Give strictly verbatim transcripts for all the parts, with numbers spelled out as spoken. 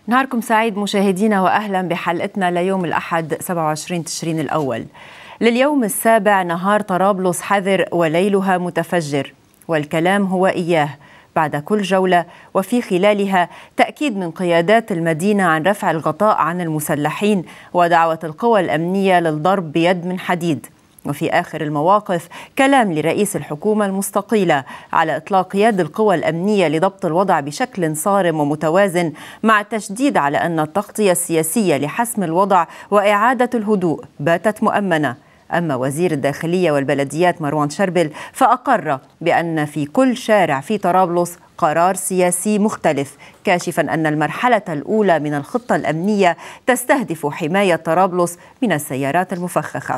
نهاركم سعيد مشاهدينا وأهلا بحلقتنا ليوم الأحد سبعة وعشرين تشرين الأول. لليوم السابع نهار طرابلس حذر وليلها متفجر، والكلام هو إياه بعد كل جولة، وفي خلالها تأكيد من قيادات المدينة عن رفع الغطاء عن المسلحين ودعوة القوى الأمنية للضرب بيد من حديد. وفي آخر المواقف كلام لرئيس الحكومة المستقيلة على إطلاق يد القوى الأمنية لضبط الوضع بشكل صارم ومتوازن، مع التشديد على أن التغطية السياسية لحسم الوضع وإعادة الهدوء باتت مؤمنة. أما وزير الداخلية والبلديات مروان شربل فأقر بأن في كل شارع في طرابلس قرار سياسي مختلف، كاشفا أن المرحلة الأولى من الخطة الأمنية تستهدف حماية طرابلس من السيارات المفخخة.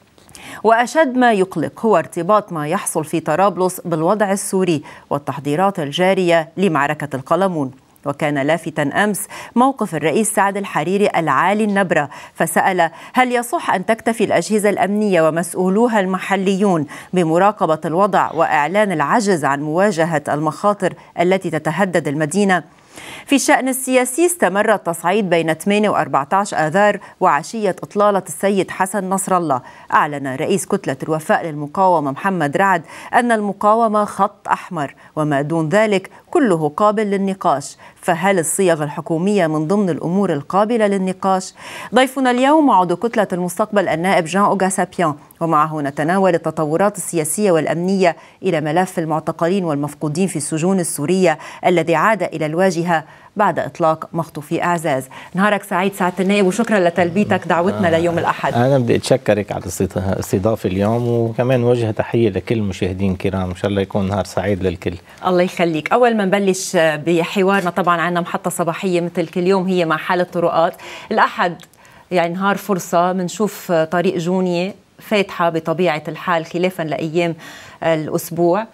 وأشد ما يقلق هو ارتباط ما يحصل في طرابلس بالوضع السوري والتحضيرات الجارية لمعركة القلمون. وكان لافتا أمس موقف الرئيس سعد الحريري العالي النبرة، فسأل هل يصح أن تكتفي الأجهزة الأمنية ومسؤولوها المحليون بمراقبة الوضع وإعلان العجز عن مواجهة المخاطر التي تتهدد المدينة؟ في الشأن السياسي استمر التصعيد بين ثمانية وأربعة عشر آذار وعشية إطلالة السيد حسن نصر الله. أعلن رئيس كتلة الوفاء للمقاومة محمد رعد أن المقاومة خط أحمر، وما دون ذلك كله قابل للنقاش. فهل الصيغ الحكومية من ضمن الأمور القابلة للنقاش؟ ضيفنا اليوم عضو كتلة المستقبل النائب جان أوغا سابيان، ومعه نتناول التطورات السياسية والأمنية إلى ملف المعتقلين والمفقودين في السجون السورية الذي عاد إلى الواجهة بعد إطلاق مخطوفي أعزاز. نهارك سعيد سعادة النائب، وشكرا لتلبيتك دعوتنا آه ليوم الأحد. أنا بدي أتشكرك على الاستضافة اليوم، وكمان وجه تحية لكل المشاهدين الكرام. إن شاء الله يكون نهار سعيد للكل. الله يخليك. أول ما نبلش بحوارنا، طبعا عندنا محطة صباحية مثل كل يوم هي مع حالة طرقات. الأحد يعني نهار فرصة بنشوف طريق جونية فاتحة بطبيعة الحال خلافا لأيام الأسبوع.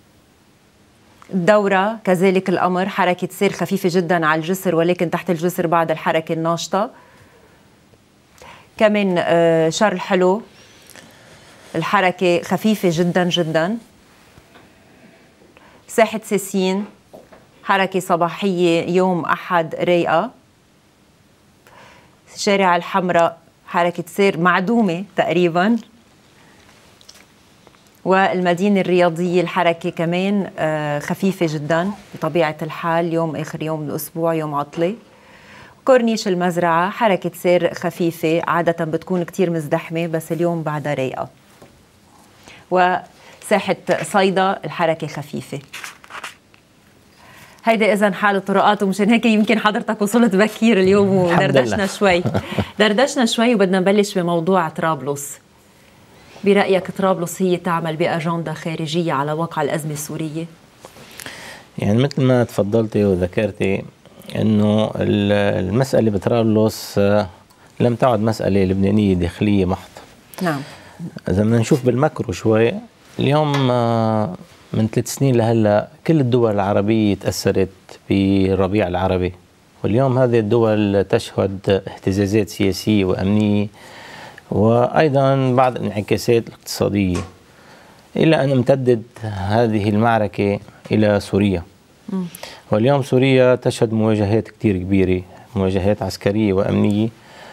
الدورة كذلك الأمر، حركة سير خفيفة جدا على الجسر، ولكن تحت الجسر بعد الحركة الناشطة. كمان شر الحلو الحركة خفيفة جدا جدا. ساحة سيسين حركة صباحية يوم أحد رايقة. شارع الحمراء حركة سير معدومة تقريبا. والمدينة الرياضية الحركة كمان خفيفة جدا بطبيعة الحال، يوم آخر يوم الأسبوع يوم عطلة. كورنيش المزرعة حركة سير خفيفة، عادة بتكون كتير مزدحمة بس اليوم بعدها رايقة. وساحة صيدا الحركة خفيفة. هيدا إذن حال الطرقات، ومشان هيك يمكن حضرتك وصلت بكير اليوم ودردشنا شوي دردشنا شوي وبدنا نبلش بموضوع طرابلس. برأيك طرابلس هي تعمل بأجندة خارجية على وقع الأزمة السورية؟ يعني مثل ما تفضلتي وذكرتي أنه المسألة بطرابلس لم تعد مسألة لبنانية داخلية محض. نعم. إذا بدنا نشوف بالمكرو شوي، اليوم من ثلاث سنين لهلا كل الدول العربية تأثرت بالربيع العربي، واليوم هذه الدول تشهد اهتزازات سياسية وأمنية وأيضا بعض الانعكاسات الاقتصادية، إلى أن امتدت هذه المعركة إلى سوريا. م. واليوم سوريا تشهد مواجهات كتير كبيرة، مواجهات عسكرية وأمنية،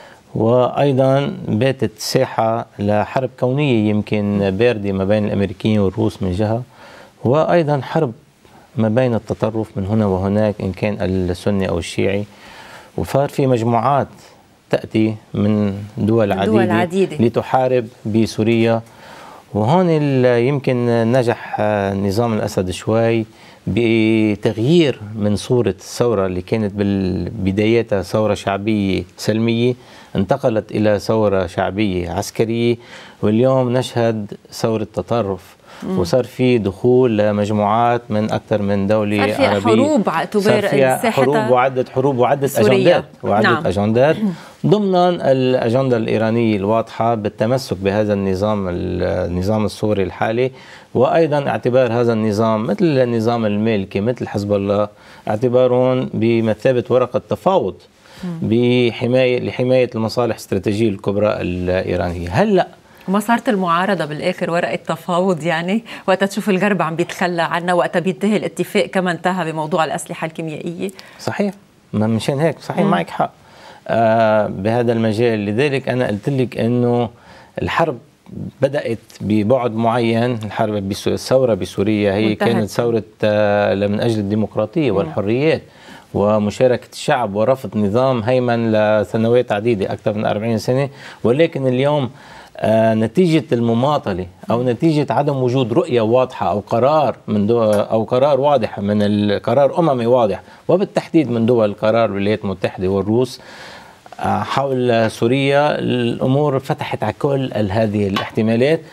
وأيضا باتت ساحة لحرب كونية يمكن باردة ما بين الأمريكيين والروس من جهة، وأيضا حرب ما بين التطرف من هنا وهناك إن كان السني أو الشيعي. وصار في مجموعات تأتي من دول عديدة, عديدة لتحارب بسوريا. وهون يمكن نجح نظام الأسد شوي بتغيير من صورة الثورة اللي كانت بالبداياتها ثورة شعبية سلمية، انتقلت إلى ثورة شعبية عسكرية، واليوم نشهد ثورة تطرف. مم. وصار في دخول لمجموعات من أكثر من دولة عربية. صار فيها حروب صار فيها حروب وعدة حروب وعدة أجندات وعدة نعم. أجندات ضمنا الأجندة الإيرانية الواضحة بالتمسك بهذا النظام النظام السوري الحالي، وأيضا اعتبار هذا النظام مثل النظام المالكي مثل حزب الله اعتبارهم بمثابة ورقة تفاوض بحماية لحماية المصالح الاستراتيجية الكبرى الإيرانية. هلأ وما صارت المعارضة بالآخر ورقة تفاوض؟ يعني وقتها تشوف الغرب عم بيتخلى عنا، وقتها بينتهي الاتفاق كما انتهى بموضوع الأسلحة الكيميائية. صحيح ما مشان هيك صحيح معك حق آه بهذا المجال. لذلك أنا قلت لك أنه الحرب بدأت ببعد معين. الحرب الثورة بسوريا هي منتهت. كانت ثورة آه من أجل الديمقراطية والحريات ومشاركة الشعب ورفض نظام هيمن لسنوات عديدة أكثر من أربعين سنة. ولكن اليوم آه نتيجة المماطلة أو نتيجة عدم وجود رؤية واضحة أو قرار من دول أو قرار واضح من القرار أممي واضح وبالتحديد من دول القرار الولايات المتحدة والروس آه حول سوريا، الأمور فتحت على كل هذه الاحتمالات.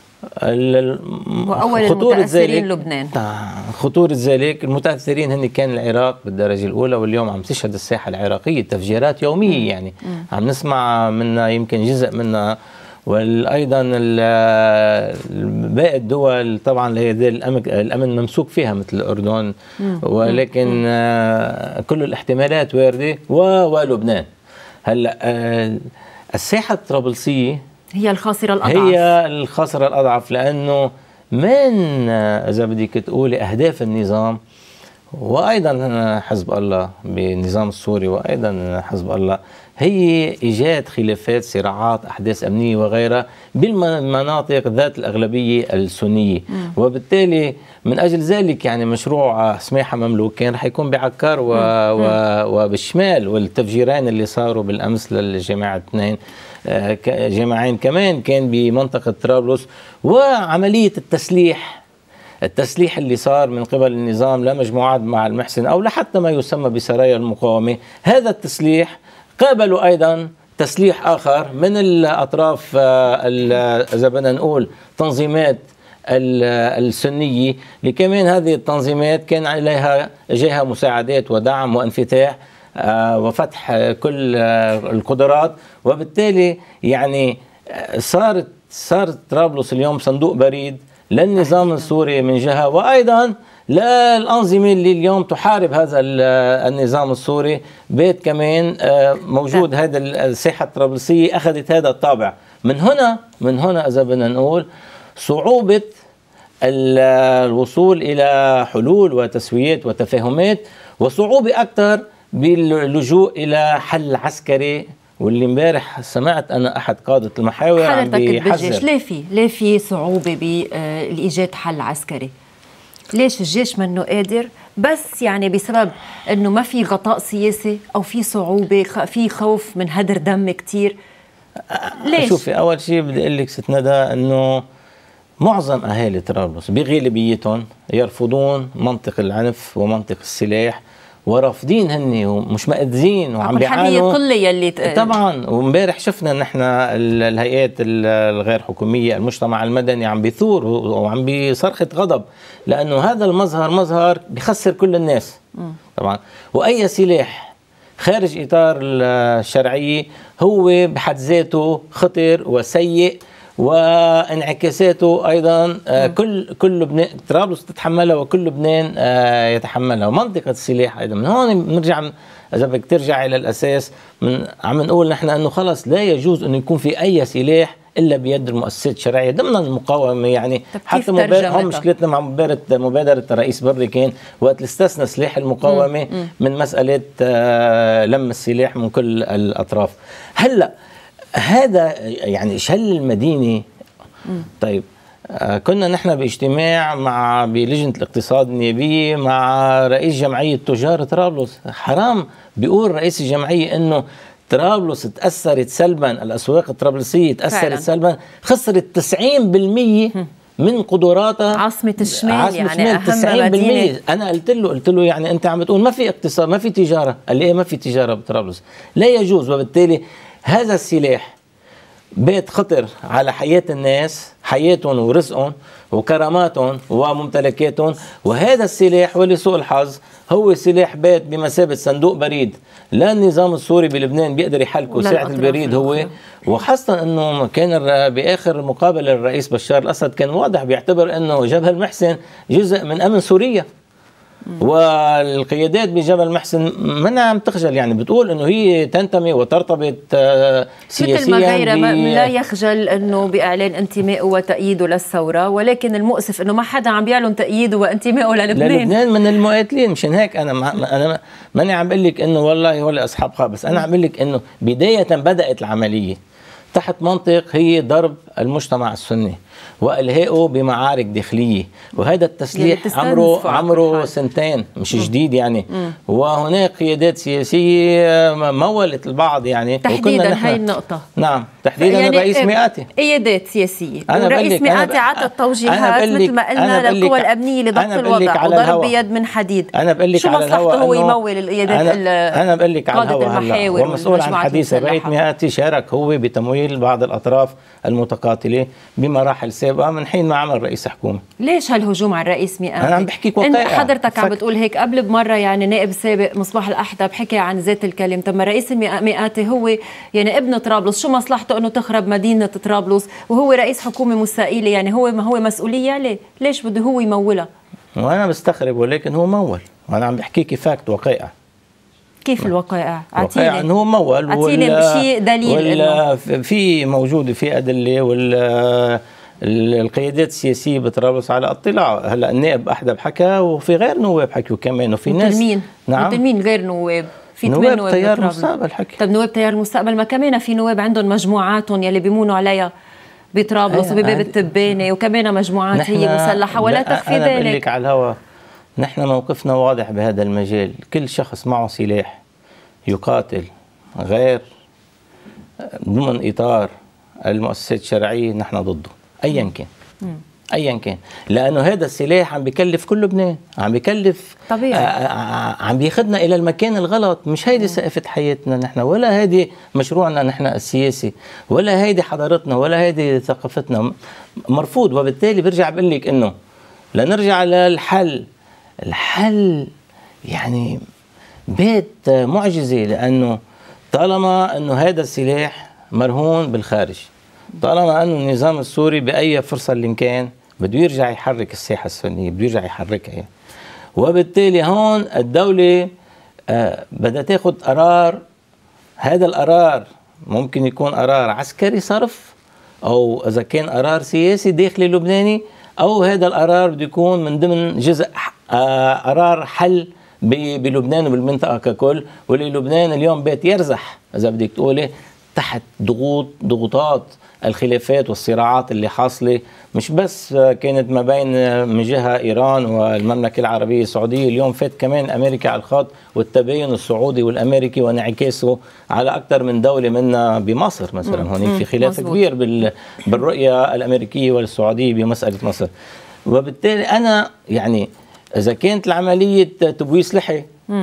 وأول المتأثرين لبنان. خطورة ذلك المتأثرين هن كان العراق بالدرجة الأولى، واليوم عم تشهد الساحة العراقية تفجيرات يومية يعني م. عم نسمع منها يمكن جزء منها. وايضا باقي الدول طبعا الامن ممسوك فيها مثل الاردن، ولكن كل الاحتمالات وارده ولبنان. هلا الساحه الطرابلسيه هي الخاسره الاضعف، هي الخاسره الاضعف، لانه من اذا بدك تقولي اهداف النظام وايضا حزب الله بالنظام السوري وايضا حزب الله هي ايجاد خلافات، صراعات، احداث امنيه وغيرها بالمناطق ذات الاغلبيه السنيه. مم. وبالتالي من اجل ذلك يعني مشروع سماحه مملوك كان رح يكون بعكار و... و... وبالشمال، والتفجيرين اللي صاروا بالامس للجماعه اثنين جماعين كمان كان بمنطقه طرابلس، وعمليه التسليح التسليح اللي صار من قبل النظام لمجموعات مع المحسن او لحتى ما يسمى بسرايا المقاومه. هذا التسليح قابلوا ايضا تسليح اخر من الاطراف اذا بدنا نقول تنظيمات السنيه، اللي كمان هذه التنظيمات كان عليها جهه مساعدات ودعم وانفتاح وفتح كل القدرات. وبالتالي يعني صارت صارت طرابلس اليوم صندوق بريد للنظام السوري من جهة، وأيضا للأنظمة اللي اليوم تحارب هذا النظام السوري. بيت كمان موجود هذا الساحة الطرابلسية أخذت هذا الطابع. من هنا من هنا إذا بدنا نقول صعوبة الوصول إلى حلول وتسويات وتفاهمات، وصعوبة أكثر باللجوء باللجوء إلى حل عسكري. واللي امبارح سمعت انا احد قاده المحاور عم بيحذر. ليه في ليه في صعوبه بايجاد حل عسكري؟ ليش الجيش منه قادر؟ بس يعني بسبب انه ما في غطاء سياسي او في صعوبه، في خوف من هدر دم كثير؟ ليش؟ شوفي، اول شيء بدي اقول لك ست ندى انه معظم اهالي طرابلس بغالبيتهم يرفضون منطق العنف ومنطق السلاح، ورافضين هني ومش مأذين وعم بيعانوا. كل يلي طبعا. وامبارح شفنا نحن الهيئات الغير حكوميه، المجتمع المدني عم بيثور وعم بصرخه غضب، لانه هذا المظهر مظهر بيخسر كل الناس. م. طبعا. واي سلاح خارج اطار الشرعيه هو بحد ذاته خطر وسيء، وانعكاساته ايضا آه كل كل لبنان طرابلس تتحملها وكل لبنان آه يتحملها. ومنطقه السلاح ايضا من هون بنرجع، اذا بدك ترجع الى الاساس، من عم نقول نحن انه خلص لا يجوز انه يكون في اي سلاح الا بيد المؤسسات الشرعيه ضمن المقاومه. يعني حتى مبادره هون مشكلتنا مع مبادره مبادره الرئيس بري كان وقت اللي استثنى سلاح المقاومه م. م. من مساله آه لم السلاح من كل الاطراف. هلا هذا يعني شل المدينة. مم. طيب آه كنا نحن باجتماع مع بلجنة الاقتصاد النيابية مع رئيس جمعية تجار طرابلس. حرام بيقول رئيس الجمعية انه طرابلس تأثرت سلبا، الأسواق الطرابلسية تأثرت فعلا. سلبا، خسرت تسعين بالمئة من قدراتها. عاصمة الشمال عاصمة يعني الشمال أهم تسعين بالمئة. مدينة. أنا قلت له قلت له يعني أنت عم بتقول ما في اقتصاد ما في تجارة، قال لي إيه ما في تجارة بطرابلس، لا يجوز. وبالتالي هذا السلاح بيت خطر على حياة الناس، حياتهم ورزقهم وكراماتهم وممتلكاتهم. وهذا السلاح ولسوء الحظ هو سلاح بيت بمثابة صندوق بريد لا النظام السوري بلبنان بيقدر يحلكه. ساعة البريد هو، وخاصة انه كان باخر مقابلة الرئيس بشار الاسد كان واضح بيعتبر انه جبهة المحسن جزء من امن سوريا. والقيادات بجبل محسن منها عم تخجل، يعني بتقول انه هي تنتمي وترتبط سياسيا مثل ما غيرها لا يخجل انه باعلان انتمائه وتأييده للثوره، ولكن المؤسف انه ما حدا عم بيعلن تأييده وانتمائه للبنان. للبنان من المقاتلين، مشان هيك انا انا ماني عم بقول لك انه والله ولا اصحاب خابس، انا عم بقول لك انه بدايه بدات العمليه تحت منطق هي ضرب المجتمع السني والهائه بمعارك داخليه، وهذا التسليح عمره عمره سنتين مش مم. جديد يعني. مم. وهناك قيادات سياسيه مولت البعض يعني تحديدا هاي النقطه. نعم تحديدا يعني الرئيس مئاتي قيادات سياسيه والرئيس مئاتي عطى التوجيهات مثل ما قلنا للقوى الامنيه لضبط الوضع وضرب بيد من حديد. انا بقول لك شو مصلحته هو يمول القيادات؟ انا, أنا بقول لك على الهواء والمسؤول عن حديث الرئيس مئاتي شارك هو بتمويل بعض الاطراف المتقاتله بمراحل سابقه من حين ما عمل رئيس حكومه. ليش هالهجوم على الرئيس مئاتي؟ انا عم بحكيك وقائع. حضرتك عم بتقول هيك قبل بمره، يعني نائب سابق مصباح الاحدب حكى عن ذات الكلام. طب ما رئيس مئاتي هو يعني ابن طرابلس، شو مصلحته انه تخرب مدينه طرابلس وهو رئيس حكومه مستقيله؟ يعني هو ما هو مسؤوليه عليه، ليش بده هو يمولها؟ وانا بستغرب، ولكن هو مول، وانا عم بحكيكي فاكت وقائع. كيف الوقائع؟ اعطيني انه هو مول، اعطيني شيء دليل ولا في موجوده في ادله، ولا القيادات السياسيه بطرابلس على اطلاع. هلا النائب احدب حكى وفي غير نواب حكوا كمان، وفي ناس مين؟ نعم مين غير نواب؟ في نواب, نواب تيار المستقبل حكي. طب نواب تيار المستقبل ما كمان في نواب عندهم مجموعاتهم يلي بيمونوا عليها بطرابلس وبباب التبانه، وكمان مجموعات هي مسلحه ولا تخفي ذلك. انا بقول لك على الهواء، نحن موقفنا واضح بهذا المجال. كل شخص معه سلاح يقاتل غير ضمن اطار المؤسسات الشرعيه نحن ضده ايا كان. مم. ايا كان، لانه هذا السلاح عم بكلف كل لبنان، عم بكلف طبيعي، عم بياخذنا الى المكان الغلط. مش هيدي سقفه حياتنا نحن، ولا هيدي مشروعنا نحن السياسي، ولا هيدي حضارتنا، ولا هيدي ثقافتنا. مرفوض. وبالتالي برجع بقول لك انه لنرجع للحل. الحل يعني بيت معجزه، لانه طالما انه هذا السلاح مرهون بالخارج، طالما انه النظام السوري باي فرصه اللي كان بده يرجع يحرك الساحه السنيه، بده يرجع يحركها يعني. وبالتالي هون الدوله آه بدها تاخذ قرار. هذا القرار ممكن يكون قرار عسكري صرف، او اذا كان قرار سياسي داخلي لبناني، او هذا القرار بده يكون من ضمن جزء آه قرار حل بلبنان وبالمنطقه ككل. ولبنان اليوم بيت يرزح اذا بدك تقولي تحت ضغوط ضغوطات الخلافات والصراعات اللي حاصله، مش بس كانت ما بين من جهه ايران والمملكه العربيه السعوديه، اليوم فات كمان امريكا على الخط، والتباين السعودي والامريكي وانعكاسه على اكثر من دوله منا بمصر مثلا. هون في خلاف مزبوط. كبير بالرؤيه الامريكيه والسعوديه بمساله مصر. وبالتالي انا يعني اذا كانت العمليه تبويس لحي،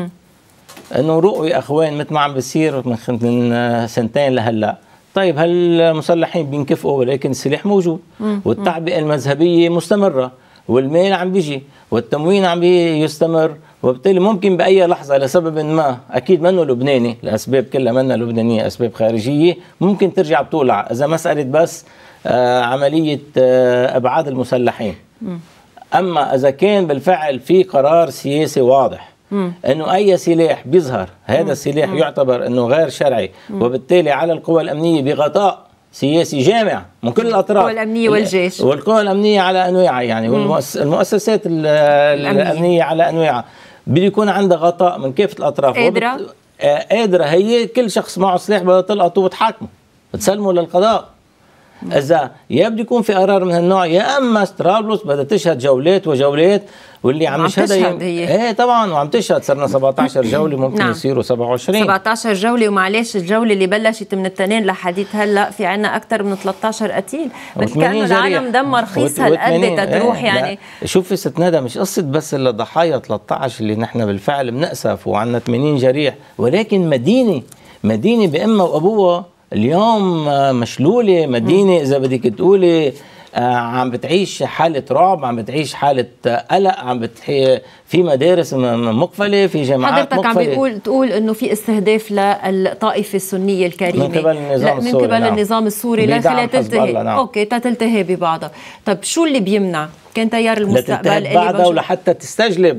انه رؤي اخوان مثل ما عم بيصير من سنتين لهلا، طيب هالمسلحين بينكفئوا ولكن السلاح موجود، والتعبئه المذهبيه مستمره، والمال عم بيجي، والتموين عم يستمر. وبالتالي ممكن باي لحظه لسبب ما، اكيد منه لبناني، الاسباب كلها منها لبنانيه، اسباب خارجيه، ممكن ترجع بتولع اذا مساله بس آه عمليه آه ابعاد المسلحين. اما اذا كان بالفعل في قرار سياسي واضح مم. انه اي سلاح بيظهر هذا مم. السلاح مم. يعتبر انه غير شرعي، مم. وبالتالي على القوى الامنيه بغطاء سياسي جامع من كل الاطراف، القوى الامنيه والجيش والقوى الامنيه على انواعها يعني، والمؤسسات الامنيه على انواعها، بده يكون عندها غطاء من كافه الاطراف. قادره وبت... آه قادره هي كل شخص معه سلاح بدها تلقطه وتحاكمه وتسلمه للقضاء. إذا يا بده يكون في قرار من هالنوع، يا اما طرابلس بدها تشهد جولات وجولات، واللي عم نشهدها يم... ايه طبعا وعم تشهد. صرنا سبعة عشر جوله، ممكن نعم. يصيروا سبعة وعشرين سبعة عشر جوله. ومعلش الجوله اللي بلشت من التنين لحديث هلا في عنا اكثر من ثلاثة عشر قتيل، مثل كانه العالم دم رخيص هالقد تروح ايه يعني. شوفي ست ندى، مش قصه بس الضحايا ثلاثة عشر اللي نحن بالفعل بنأسف وعنا ثمانين جريح، ولكن مدينه مدينه بامها وابوها اليوم مشلوله، مدينه اذا بدك تقولي عم بتعيش حاله رعب، عم بتعيش حاله قلق، عم بتحي في مدارس مقفله، في جامعات مقفله. حضرتك عم بيقول تقول انه في استهداف للطائفه السنيه الكريمه من قبل النظام من السوري، قبل نعم. النظام السوري لخلال تلتهي نعم. اوكي تلتهي ببعضها. طب شو اللي بيمنع؟ كان تيار المستقبل اللي بعدها ولحتى تستجلب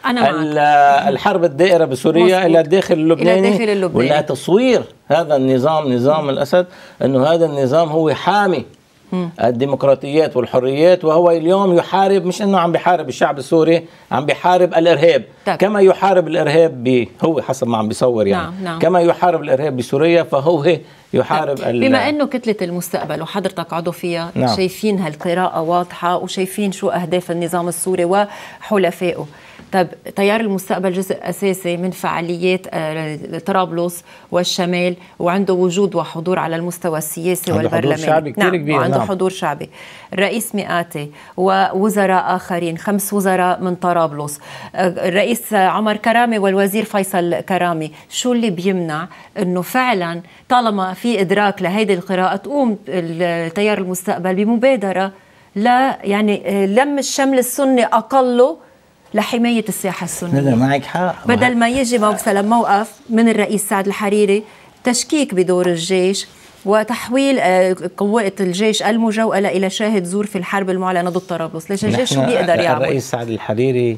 أنا الحرب الدائرة بسوريا إلى الداخل اللبناني، إلى داخل اللبناني. ولا تصوير هذا النظام نظام الأسد أنه هذا النظام هو حامي م. الديمقراطيات والحريات، وهو اليوم يحارب، مش أنه عم بيحارب الشعب السوري، عم بيحارب الإرهاب. طيب. كما يحارب الإرهاب ب... هو حسب ما عم بيصور يعني نعم. نعم. كما يحارب الإرهاب بسوريا فهو يحارب طيب. ال... بما أنه كتلة المستقبل وحضرتك عضو فيها نعم. شايفين هالقراءة واضحة وشايفين شو أهداف النظام السوري وحلفائه. طب تيار المستقبل جزء أساسي من فعاليات طرابلس والشمال، وعنده وجود وحضور على المستوى السياسي والبرلماني. حضور شعبي كتير نعم. كبير. وعنده نعم. حضور شعبي. الرئيس مئاتي ووزراء آخرين، خمس وزراء من طرابلس، الرئيس عمر كرامي والوزير فيصل كرامي. شو اللي بيمنع أنه فعلا طالما في إدراك لهيدي القراءة تقوم تيار المستقبل بمبادرة لا يعني لم الشمل السني أقله لحماية الساحة السنية؟ معك حق. بدل ما يجي مثلا موقف من الرئيس سعد الحريري تشكيك بدور الجيش وتحويل قوات الجيش المجوألة إلى شاهد زور في الحرب المعلنة ضد طرابلس، ليش الجيش شو بيقدر يعمل؟ الرئيس سعد الحريري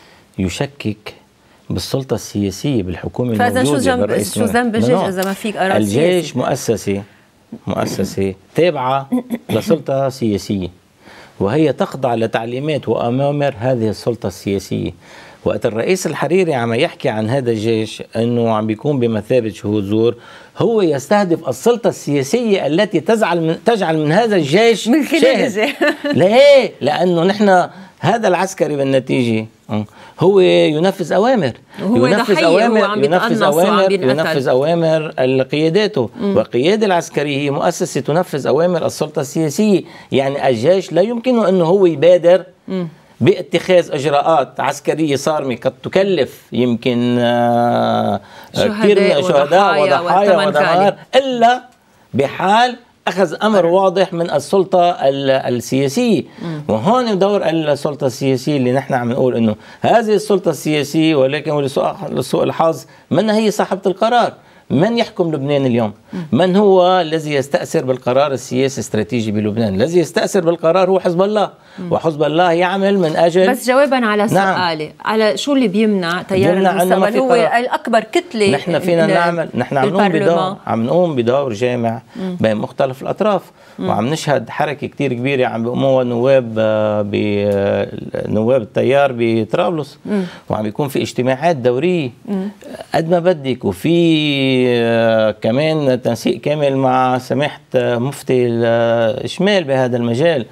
يشكك بالسلطة السياسية بالحكومة الموجودة. فإذا شو ذنب شو ذنب الجيش إذا ما فيك قرار سياسي؟ الجيش مؤسسة مؤسسة تابعة لسلطة سياسية، وهي تخضع لتعليمات وأوامر هذه السلطة السياسية. وقت الرئيس الحريري عم يحكي عن هذا الجيش أنه عم بيكون بمثابة شهود زور، هو يستهدف السلطة السياسية التي تجعل من, تجعل من هذا الجيش من خلال ليه؟ لأنه نحن هذا العسكري بالنتيجة هو ينفذ أوامر، ينفذ أوامر ينفذ أوامر ينفذ أوامر قياداته، والقيادة العسكرية هي مؤسسة تنفذ أوامر السلطة السياسية. يعني الجيش لا يمكنه أنه هو يبادر م. باتخاذ إجراءات عسكرية صارمة قد تكلف يمكن كثير من الشهداء وضحايا ودمار، إلا بحال أخذ أمر واضح من السلطة السياسية. وهون دور السلطة السياسية اللي نحن عم نقول إنه هذه السلطة السياسية، ولكن ولسوء الحظ منها هي صاحبة القرار. من يحكم لبنان اليوم؟ من هو الذي يستأثر بالقرار السياسي الاستراتيجي بلبنان؟ الذي يستأثر بالقرار هو حزب الله، وحزب الله يعمل من أجل. بس جوابا على سؤالي نعم. على شو اللي بيمنع تيار المستقبل هو الأكبر كتلة. نحن فينا نعمل، نحن عم نقوم بدور عم نقوم بدور جامع مم. بين مختلف الأطراف، مم. وعم نشهد حركة كتير كبيرة عم بيقوموها نواب نواب التيار بطرابلس، وعم يكون في اجتماعات دورية مم. قد ما بدك، وفي كمان تنسيق كامل مع سماحة مفتي الشمال بهذا المجال.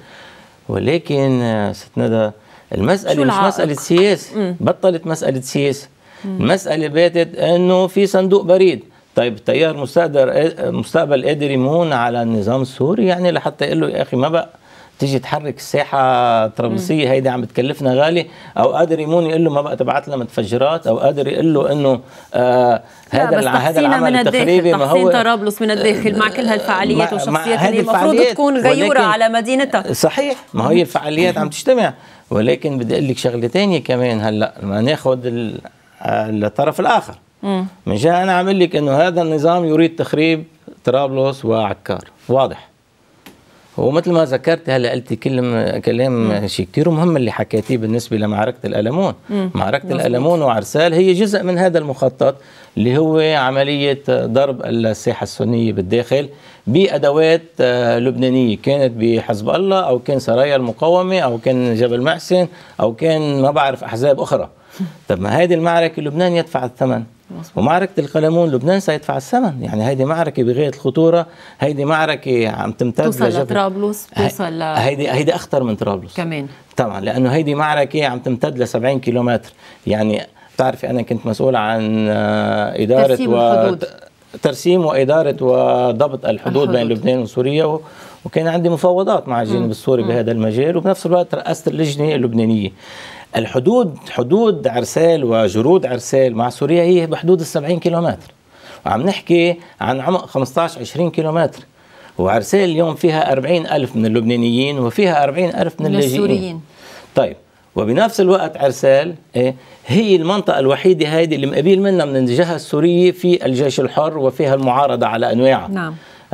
ولكن ست ندى المسألة مش مسألة سياسة، بطلت مسألة سياسة، المسألة باتت انه في صندوق بريد. طيب التيار مستقبل مستقبل قادر يمون على النظام السوري يعني لحتى يقول له يا اخي ما بقى تيجي تحرك الساحة الطرابلسية هيدي عم بتكلفنا غالي، او قادر يمون يقول له ما بقى تبعت لنا متفجرات، او قادر يقول له انه آه هذا هذا العمل التخريبي ما هو طرابلس من الداخل مع كل هالفعاليات والشخصيات اللي المفروض تكون غيورة على مدينتها. صحيح، ما هي الفعاليات عم تجتمع، ولكن بدي اقول لك شغله ثانيه كمان. هلا ما ناخذ الطرف الاخر، من جهه انا عم اقول لك انه هذا النظام يريد تخريب طرابلس وعكار، واضح. ومثل ما ذكرت هلا قلتي كلمه كلام شيء كثير مهم اللي حكيتيه بالنسبه لمعركه الألمون. مم. معركه مزبوط. الألمون وعرسال هي جزء من هذا المخطط اللي هو عمليه ضرب الساحه السنيه بالداخل بادوات لبنانيه، كانت بحزب الله او كان سرايا المقاومه او كان جبل محسن او كان ما بعرف احزاب اخرى. طب ما هذه المعركه لبنان يدفع الثمن، ومعركة القلمون لبنان سيدفع الثمن. يعني هيدي معركة بغاية الخطورة، هيدي معركة عم تمتد توصل لطرابلس، توصل ل... هيدي هيدي أخطر من طرابلس كمان طبعا، لأنه هيدي معركة عم تمتد ل سبعين كيلومتر. يعني بتعرفي أنا كنت مسؤول عن إدارة ترسيم و... الحدود. ترسيم وإدارة وضبط الحدود, الحدود. بين لبنان وسوريا، وكان عندي مفاوضات مع الجانب السوري م. بهذا المجال، وبنفس الوقت رأست اللجنة اللبنانية. الحدود حدود عرسال وجرود عرسال مع سوريا هي بحدود السبعين كيلومتر، وعم نحكي عن عمق خمسة عشر عشرين كيلومتر، وعرسال اليوم فيها أربعين ألف من اللبنانيين وفيها أربعين ألف من اللاجئين. طيب وبنفس الوقت عرسال إيه هي المنطقة الوحيدة هذه اللي مقابل منها من الجهة السورية في الجيش الحر وفيها المعارضة على أنواعها. نعم.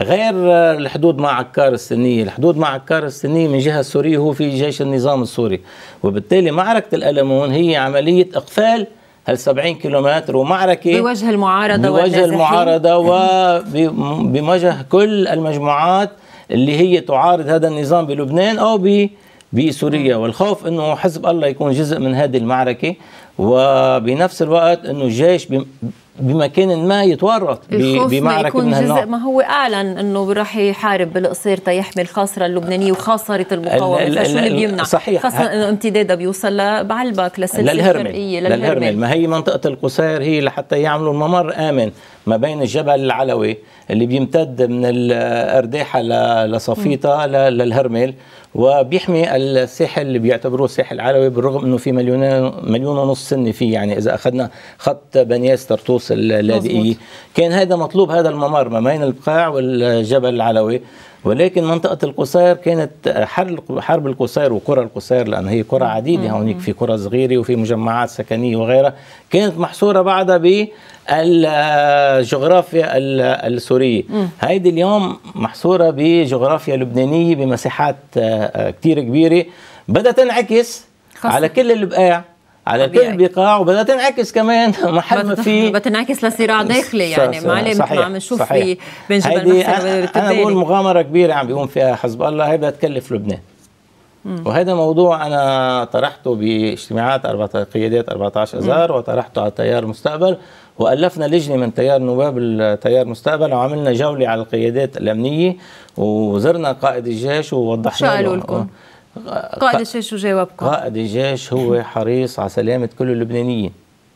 غير الحدود مع عكار السنية. الحدود مع عكار السنية من جهة السورية هو في جيش النظام السوري، وبالتالي معركة الألمون هي عملية إقفال هال سبعين كيلومتر، ومعركة بوجه المعارضة بوجه المعارضة وبوجه كل المجموعات اللي هي تعارض هذا النظام بلبنان أو بسوريا، والخوف أنه حزب الله يكون جزء من هذه المعركة، وبنفس الوقت أنه الجيش بمكان ما يتورط بمعركة من هالنوع. ما هو أعلن أنه راح يحارب بالقصير تيحمي الخاصرة اللبنانية وخاصرة المقاومة، فشو اللي بيمنع؟ صحيح، خاصة أنه امتدادها بيوصل لبعلبك للسلسلة الشرقية للهرمل. ما هي منطقة القصير هي لحتى يعملوا الممر آمن ما بين الجبل العلوي اللي بيمتد من الأرداحة لصفيطة للهرمل، وبيحمي الساحل اللي بيعتبروه الساحل العلوي، بالرغم انه في مليون مليون ونص سنه فيه. يعني اذا اخذنا خط بنياس طرطوس اللاذقيه كان هذا مطلوب، هذا الممر ما بين البقاع والجبل العلوي. ولكن منطقه القصير كانت حرب القصير وقرى القصير، لان هي قرى عديده هونيك، في قرى صغيره وفي مجمعات سكنيه وغيرها، كانت محصوره بعدها بالجغرافيا السوريه. هيدي اليوم محصوره بجغرافيا لبنانيه بمساحات كثير كبيره، بدها تنعكس خصر. على كل البقاع، على طبيعي. كل البقاع، وبدها تنعكس كمان محل ما في، بدها تنعكس لصراع داخلي. يعني معلم مثل ما عم نشوف في بين جبل محسن. انا بقول مغامره كبيره عم بيقوم فيها حزب الله، هي بدها تكلف لبنان. مم. وهذا موضوع انا طرحته باجتماعات قيادات أربعة عشر اذار، وطرحته على تيار المستقبل، والفنا لجنه من تيار نواب التيار المستقبل، وعملنا جوله على القيادات الامنيه، وزرنا قائد الجيش ووضحنا شو قالوا لكم؟ قائد الجيش شو جاوبكم؟ قائد الجيش هو حريص على سلامة كل اللبنانيين،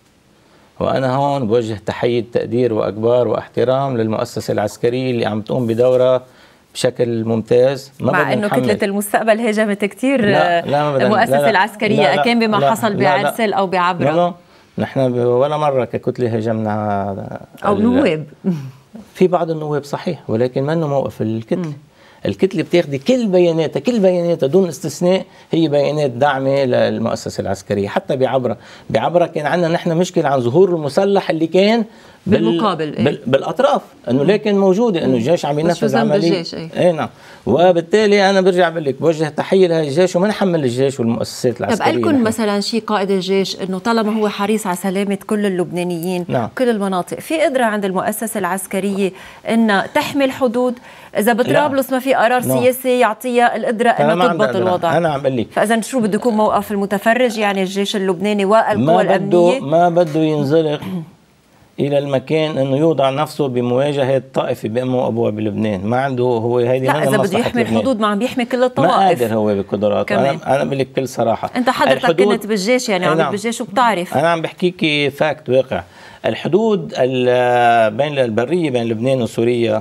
وأنا هون بوجه تحية تقدير وأكبار واحترام للمؤسسة العسكرية اللي عم تقوم بدورها بشكل ممتاز. ما مع انه كتلة المستقبل هاجمت كثير المؤسسة لا لا العسكرية، لا لا كان بما لا حصل بعرسل أو بعبرة؟ لا لا نحن ولا مرة ككتلة هاجمنا أو نواب. في بعض النواب صحيح، ولكن ما انه موقف الكتلة. م. الكتلة بتاخدي كل بياناتها، كل بياناتها دون استثناء هي بيانات داعمة للمؤسسة العسكرية. حتى بعبرة بعبرة كان عندنا نحن مشكلة عن ظهور المسلح اللي كان بالمقابل بال... إيه؟ بالاطراف، انه لكن موجوده، انه الجيش عم ينفذ عمليه. اي ايه نعم. وبالتالي انا برجع بقول لك بوجه تحيه لهذا الجيش، وما نحمل الجيش والمؤسسات العسكريه. طب قال لكم مثلا شيء قائد الجيش انه طالما هو حريص على سلامه كل اللبنانيين، نعم. كل المناطق، في قدره عند المؤسسه العسكريه انها تحمي الحدود؟ اذا بطرابلس ما في قرار نعم. سياسي يعطيها القدره انها تضبط الوضع. انا عم بقول لك، فاذا شو بده يكون موقف المتفرج؟ يعني الجيش اللبناني والقوى الامنيه ما بده ينزلق الى المكان انه يوضع نفسه بمواجهه طائفه بامه وابوها بلبنان. ما عنده هو هيدي لا، اذا بده يحمي لبنان. الحدود ما عم بيحمي كل الطوائف، ما قادر هو بقدراته. انا انا بقول لك بكل صراحه، انت حضرتك كنت بالجيش، يعني عم بالجيش وبتعرف. انا عم بحكيكي فاكت واقع. الحدود بين البريه بين لبنان وسوريا،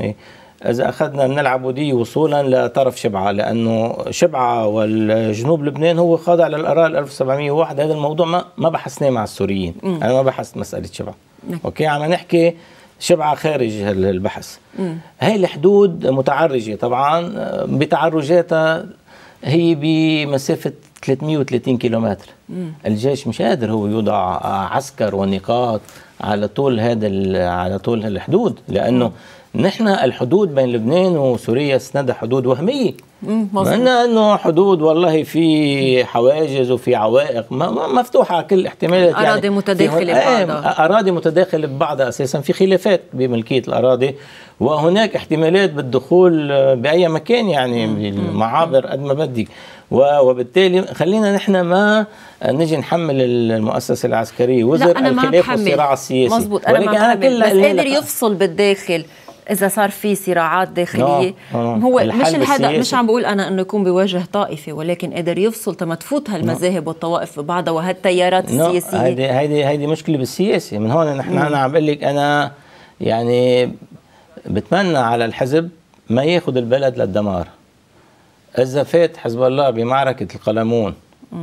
إذا أخذنا من العبودية وصولا لطرف شبعة، لأنه شبعة والجنوب لبنان هو خاضع للقرار ألف وسبعمئة وواحد. هذا الموضوع ما ما بحثناه مع السوريين. م. أنا ما بحثت مسألة شبعة. م. أوكي، عم نحكي شبعة خارج البحث. م. هاي الحدود متعرجة طبعا، بتعرجاتها هي بمسافة ثلاثمئة وثلاثين كيلومتر. م. الجيش مش قادر هو يوضع عسكر ونقاط على طول هذا على طول الحدود، لأنه م. نحن الحدود بين لبنان وسوريا سندها حدود وهميه، ما انه حدود والله في حواجز وفي عوائق مفتوحه على كل الاحتمالات. اراضي يعني متداخله ببعضها، اراضي متداخله ببعضها، اساسا في خلافات بملكيه الاراضي، وهناك احتمالات بالدخول باي مكان، يعني بالمعابر قد ما بدك. وبالتالي خلينا نحن ما نجي نحمل المؤسسة العسكرية وزر الخلاف والصراع السياسي. مزبوط، أنا ما بحمل، بس قادر يفصل بالداخل إذا صار في صراعات داخلية. no, no. هو مش الهدف، مش عم بقول أنا إنه يكون بوجه طائفي، ولكن قادر يفصل تما تفوت هالمذاهب no. والطوائف ببعضها وهالتيارات no. السياسية. هيدي هيدي هيدي مشكلة بالسياسة. من هون نحن أنا عم بقول لك، أنا يعني بتمنى على الحزب ما ياخذ البلد للدمار. إذا فات حزب الله بمعركة القلمون م.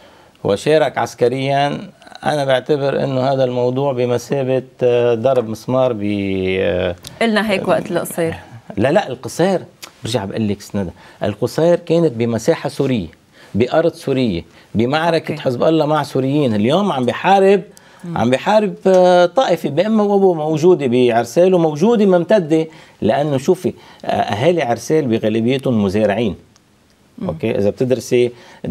وشارك عسكريا، أنا بعتبر إنه هذا الموضوع بمثابة ضرب مسمار ب قلنا هيك وقت القصير. لا لا القصير برجع بقول لك سندة، القصير كانت بمساحة سورية، بأرض سورية، بمعركة أوكي. حزب الله مع سوريين. اليوم عم بحارب عم بيحارب طائفة بأمه وأبوه موجودة بعرسال وموجودة ممتدة، لأنه شوفي أهالي عرسال بغالبيتهم مزارعين. اوكي، اذا بتدرسي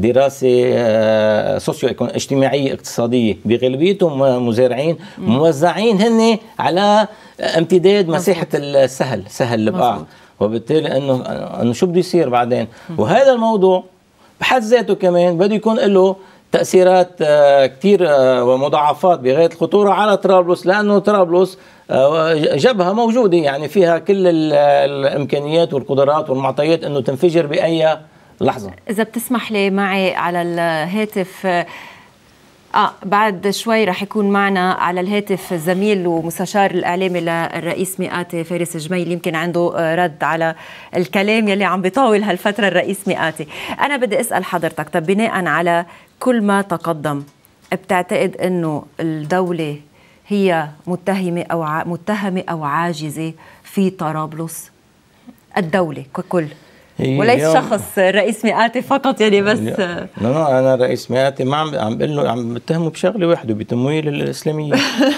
دراسه سوسيو اجتماعيه اقتصاديه بغالبيتهم مزارعين موزعين هن على امتداد مساحه السهل سهل البقاع، وبالتالي انه انه شو بده يصير بعدين. وهذا الموضوع بحد ذاته كمان بده يكون له تاثيرات كثير ومضاعفات بغايه الخطوره على طرابلس، لانه طرابلس جبهه موجوده يعني فيها كل الامكانيات والقدرات والمعطيات انه تنفجر باي لحظة. إذا بتسمح لي معي على الهاتف، آه بعد شوي رح يكون معنا على الهاتف زميل ومستشار الإعلامي للرئيس مئاتي فارس جميل، يمكن عنده رد على الكلام يلي عم بيطاول هالفترة الرئيس مئاتي. أنا بدي أسأل حضرتك، طب بناء على كل ما تقدم، بتعتقد أنه الدولة هي متهمة أو ع... متهمة أو عاجزة في طرابلس؟ الدولة ككل وليس شخص رئيس مئاتي فقط يعني بس. لا لا انا رئيس مئاتي ما عم عم بقول له، عم بتهمه بشغله واحده، بتمويل الاسلاميه.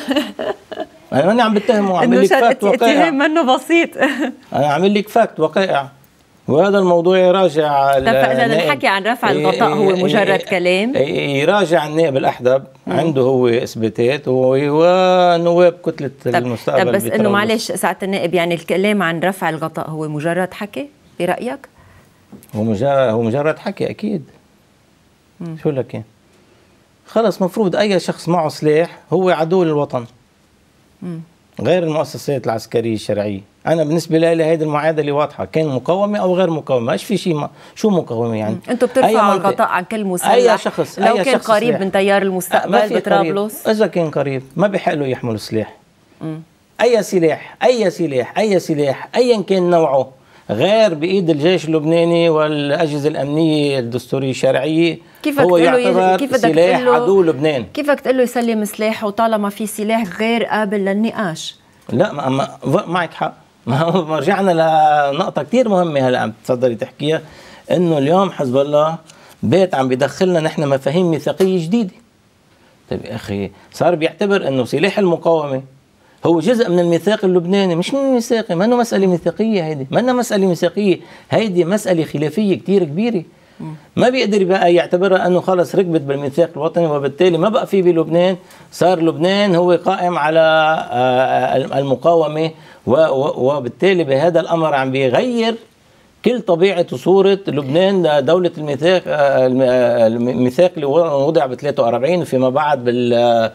انا ماني عم بتهمه، عم بقول لك فاكت وقائع. اتهام منه بسيط. انا عم بقول لك فاكت وقائع، وهذا الموضوع يراجع. طب فاذا الحكي عن رفع الغطاء هو مجرد كلام، يراجع النائب الاحدب، عنده هو اثباتات ونواب كتله المستقبل. طب بس انه معلش ساعه النائب، يعني الكلام عن رفع الغطاء هو مجرد حكي برأيك؟ هو مجرد هو مجرد حكي اكيد. مم. شو لك يعني؟ خلص مفروض اي شخص معه سلاح هو عدو للوطن. مم. غير المؤسسات العسكريه الشرعيه. انا بالنسبه لي هيدي المعادله واضحه، كان مقاومه او غير مقاومه، ماش في شيء ما. شو مقاومه يعني؟ انتم بترفعوا الغطاء عن كل مسلح اي شخص لو أي كان شخص قريب سلاح. من تيار المستقبل بطرابلس. اذا كان قريب ما بحق له يحمل سلاح. مم. اي سلاح اي سلاح اي سلاح ايا كان نوعه غير بإيد الجيش اللبناني والأجهزة الأمنية الدستورية الشرعية هو يعتبر كيف سلاح عدو لبنان. كيفك تقول له يسلم سلاحه طالما في سلاح غير قابل للنقاش؟ لا ما ما معك حق. ما رجعنا لنقطة كتير مهمة هلا عم تفضلي تحكيها، إنه اليوم حزب الله بيت عم بيدخلنا نحن مفاهيم ميثاقية جديدة. طيب يا أخي صار بيعتبر إنه سلاح المقاومة هو جزء من الميثاق اللبناني، مش من الميثاقي. ما انه مسألة ميثاقية، هيدي ما انها مسألة ميثاقية، هيدي مسألة خلافية كتير كبيرة. ما بيقدر بقى يعتبرها انه خلص ركبت بالميثاق الوطني، وبالتالي ما بقى في بلبنان، صار لبنان هو قائم على المقاومة، وبالتالي بهذا الامر عم بيغير كل طبيعة وصورة لبنان دولة الميثاق. الميثاق اللي وضع ب ثلاثة وأربعين وفيما بعد بال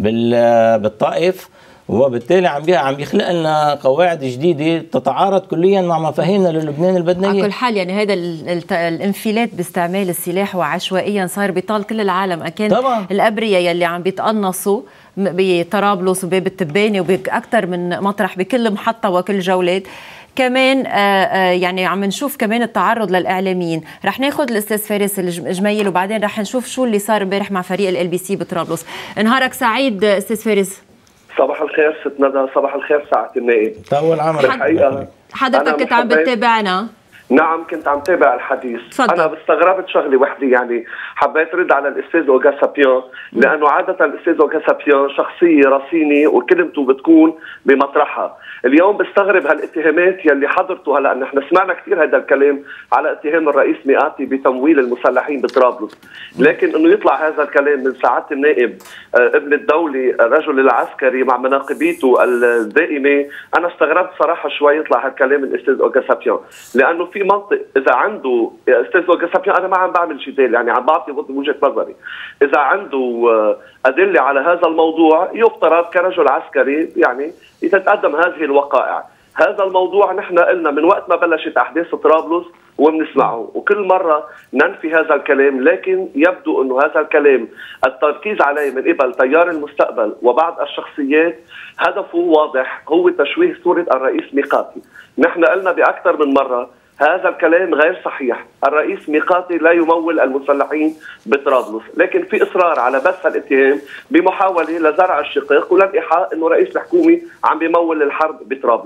بالطائف، وبالتالي عم عم بيخلق لنا قواعد جديده تتعارض كليا مع مفاهيمنا للبنان البدنيه. على كل حال يعني هذا الانفلات باستعمال السلاح وعشوائيا صار بيطال كل العالم. اكيد طبعا الابرياء يلي عم بيتقنصوا بطرابلس وباب التبانه وباكثر من مطرح بكل محطه وكل جولات كمان، يعني عم نشوف كمان التعرض للاعلاميين. رح ناخذ الاستاذ فارس الجميل وبعدين رح نشوف شو اللي صار امبارح مع فريق ال بي سي بطرابلس. نهارك سعيد استاذ فارس. صباح الخير ست ندى، صباح الخير ساعة النائب. طول عمرك. الحقيقة حضرتك كنت عم بتتابعنا؟ نعم كنت عم تابع الحديث. فضل. أنا استغربت شغلة وحدة، يعني حبيت رد على الأستاذ أوغا سابيون، لأنه عادة الأستاذ أوغا سابيون شخصية رصينة وكلمته بتكون بمطرحها. اليوم بستغرب هالاتهامات يلي حضرته. هلا نحن سمعنا كثير هذا الكلام على اتهام الرئيس مئاتي بتمويل المسلحين بطرابلس، لكن انه يطلع هذا الكلام من سعاده النائب ابن الدوله الرجل العسكري مع مناقبيته الدائمه، انا استغربت صراحه شوي يطلع هالكلام من الاستاذ اوغا سابيون، لانه في منطق اذا عنده استاذ اوغا سابيون، انا ما عم بعمل جدال، يعني عم بعطي وجهه نظري، اذا عنده ادله على هذا الموضوع يفترض كرجل عسكري يعني يتقدم هذه الوقائع. هذا الموضوع نحن قلنا من وقت ما بلشت احداث طرابلس وبنسمعه، وكل مره ننفي هذا الكلام، لكن يبدو انه هذا الكلام التركيز عليه من قبل تيار المستقبل وبعض الشخصيات هدفه واضح، هو تشويه صوره الرئيس ميقاتي. نحن قلنا باكثر من مره هذا الكلام غير صحيح، الرئيس ميقاتي لا يمول المسلحين بطرابلس، لكن في إصرار على بث الاتهام بمحاولة لزرع الشقاق وللإيحاء أنه رئيس الحكومة عم بيمول الحرب بطرابلس.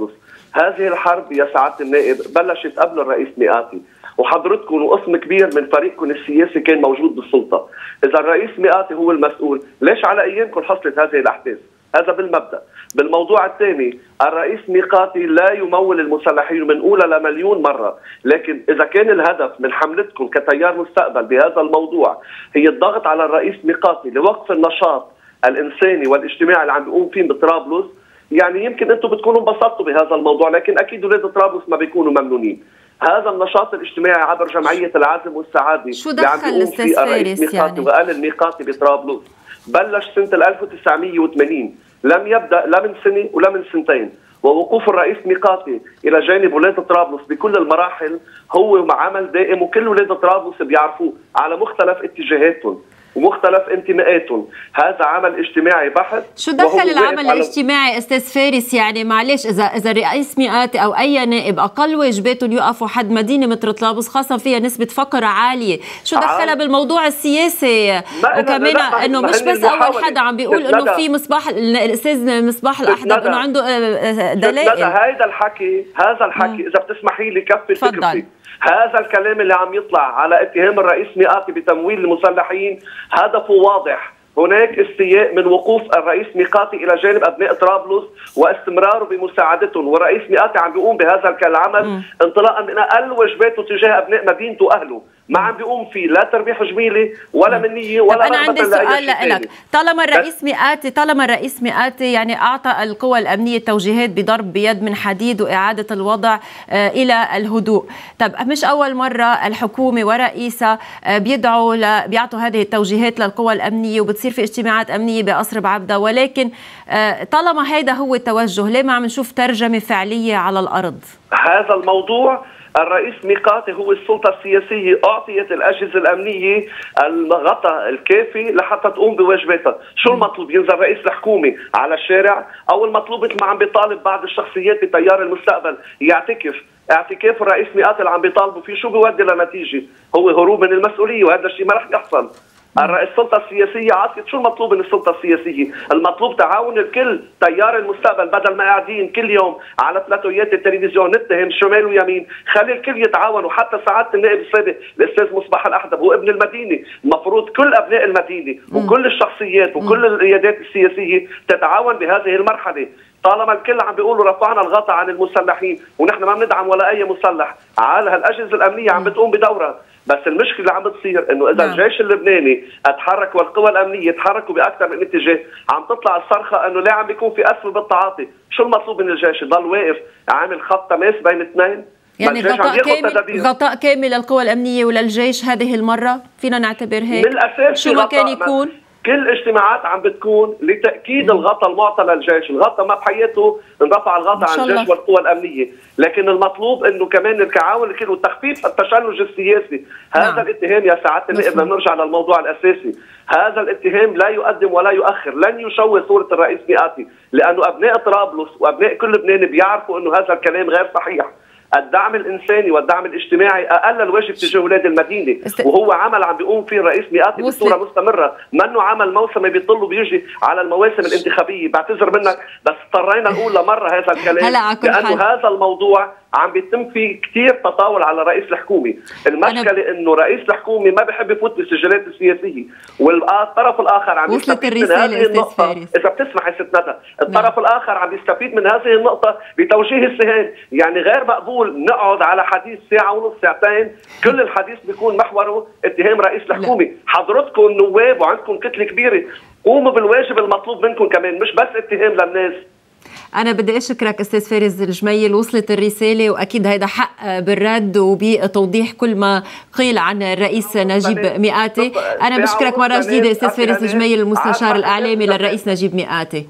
هذه الحرب يا سعاده النائب بلشت قبل الرئيس مئاتي، وحضرتكم وقسم كبير من فريقكم السياسي كان موجود بالسلطه. اذا الرئيس مئاتي هو المسؤول، ليش على ايامكم حصلت هذه الاحداث؟ هذا بالمبدا. بالموضوع الثاني، الرئيس ميقاتي لا يمول المسلحين، وبنقولها لمليون مره، لكن اذا كان الهدف من حملتكم كتيار مستقبل بهذا الموضوع هي الضغط على الرئيس ميقاتي لوقف النشاط الانساني والاجتماعي اللي عم بيقوم فيه بطرابلس، يعني يمكن انتم بتكونوا انبسطتوا بهذا الموضوع، لكن اكيد اولاد طرابلس ما بيكونوا ممنونين. هذا النشاط الاجتماعي عبر جمعيه العزم والسعاده شو دخل الاستاذ فارس يعني؟ وقال الميقاتي بطرابلس بلش سنه ألف وتسعمئة وثمانين، لم يبدا لا من سنه ولا من سنتين، ووقوف الرئيس ميقاتي الى جانب ولاد طرابلس بكل المراحل هو عمل دائم، وكل ولاد طرابلس بيعرفوه على مختلف اتجاهاتهم ومختلف انتماءاتهم. هذا عمل اجتماعي بحت. شو دخل العمل الاجتماعي استاذ فارس؟ يعني معلش، اذا اذا الرئيس مئاتي او اي نائب اقل واجباتهم يوقفوا حد مدينه مثل طرابلس خاصه فيها نسبه فقر عاليه، شو دخلها بالموضوع السياسي؟ وكمان انه مش بس اول حدا عم بيقول انه في مصباح الاستاذ مصباح الاحدب انه عنده دلائل. هذا الحكي هذا الحكي اذا بتسمحي لي كفي فكرتي، هذا الكلام اللي عم يطلع على اتهام الرئيس مئاتي بتمويل المسلحين هدفه واضح. هناك استياء من وقوف الرئيس ميقاتي الى جانب ابناء طرابلس واستمراره بمساعدتهم، والرئيس مئاتي عم بيقوم بهذا العمل انطلاقا من اقل واجباته تجاه ابناء مدينته واهله، ما عم بيقوم فيه لا تربيح جميله ولا منيه ولا. انا عندي سؤال لك، طالما الرئيس مئاتي طالما الرئيس مئاتي يعني اعطى القوى الامنيه توجيهات بضرب بيد من حديد واعاده الوضع الى الهدوء، طب مش اول مره الحكومه ورئيسها بيدعوا ل... بيعطوا هذه التوجيهات للقوى الامنيه وبتصير في اجتماعات امنيه بقصر بعبده، ولكن طالما هذا هو التوجه ليه ما عم نشوف ترجمه فعليه على الارض؟ هذا الموضوع الرئيس ميقاتي هو السلطة السياسية أعطيت الأجهزة الأمنية الغطاء الكافي لحتى تقوم بواجباتها. شو المطلوب؟ ينزل رئيس الحكومة على الشارع، أو المطلوب مثل ما عم بيطالب بعض الشخصيات بتيار المستقبل يعتكف. اعتكاف الرئيس ميقاتي اللي عم بيطالبوا فيه شو بيودي لنتيجة؟ هو هروب من المسؤولية، وهذا الشيء ما رح يحصل. السلطة السياسية عطت شو المطلوب من السلطة السياسية؟ المطلوب تعاون الكل، تيار المستقبل، بدل ما قاعدين كل يوم على بلاتويات التلفزيون نتهم شمال ويمين، خلي الكل يتعاون. وحتى سعادة النائب السابق الأستاذ مصباح الأحدب هو ابن المدينة، المفروض كل أبناء المدينة وكل الشخصيات وكل القيادات السياسية تتعاون بهذه المرحلة. طالما الكل عم بيقولوا رفعنا الغطاء عن المسلحين ونحن ما بندعم ولا أي مسلح، على هالأجهزة الأمنية عم بتقوم بدورها. بس المشكله اللي عم بتصير انه اذا نعم. الجيش اللبناني اتحرك والقوى الامنيه تحركوا باكثر من اتجاه، عم تطلع الصرخه انه لا عم بيكون في اسف بالتعاطي. شو المطلوب من الجيش؟ يضل واقف عامل خط تماس بين اثنين؟ يعني غطاء كامل غطاء كامل للقوى الامنيه وللجيش هذه المره، فينا نعتبر هيك؟ بالاساس شو ما كان يكون كل اجتماعات عم بتكون لتاكيد الغطاء المعطى للجيش، الغطاء ما بحياته انرفع الغطاء عن الجيش والقوى الامنيه، لكن المطلوب انه كمان التعاون الكل وتخفيف التشنج السياسي. هذا نعم. الاتهام يا سعاده النائب، بدنا نرجع للموضوع الاساسي، هذا الاتهام لا يقدم ولا يؤخر، لن يشوه صوره الرئيس مئاتي، لانه ابناء طرابلس وابناء كل لبنان بيعرفوا انه هذا الكلام غير صحيح. الدعم الانساني والدعم الاجتماعي اقل الواجب تجاه اولاد المدينه، وهو عمل عم بيقوم فيه الرئيس مئاتي بصوره مستمره، منه عمل موسمي بيطل وبيجي على المواسم الانتخابيه. بعتذر منك بس اضطرينا نقول لمره هذا الكلام لانه هذا الموضوع عم بيتم فيه كثير تطاول على رئيس الحكومه. المشكله انه رئيس الحكومه ما بحب يفوت بالسجلات السياسيه، والطرف الاخر عم يستفيد من هذه النقطه. اذا بتسمحي ست ندى، الطرف الاخر عم يستفيد من هذه النقطه بتوجيه السهام. يعني غير مقبول نقعد على حديث ساعه ونص ساعتين كل الحديث بيكون محوره اتهام رئيس الحكومه. حضرتكم النواب وعندكم كتله كبيره، قوموا بالواجب المطلوب منكم كمان، مش بس اتهام للناس. أنا بدي أشكرك أستاذ فارس الجميل، وصلت الرسالة وأكيد هيدا حق بالرد وبتوضيح كل ما قيل عن الرئيس نجيب مئاتي. أنا بشكرك مرة جديدة أستاذ فارس الجميل، المستشار الإعلامي للرئيس نجيب مئاتي.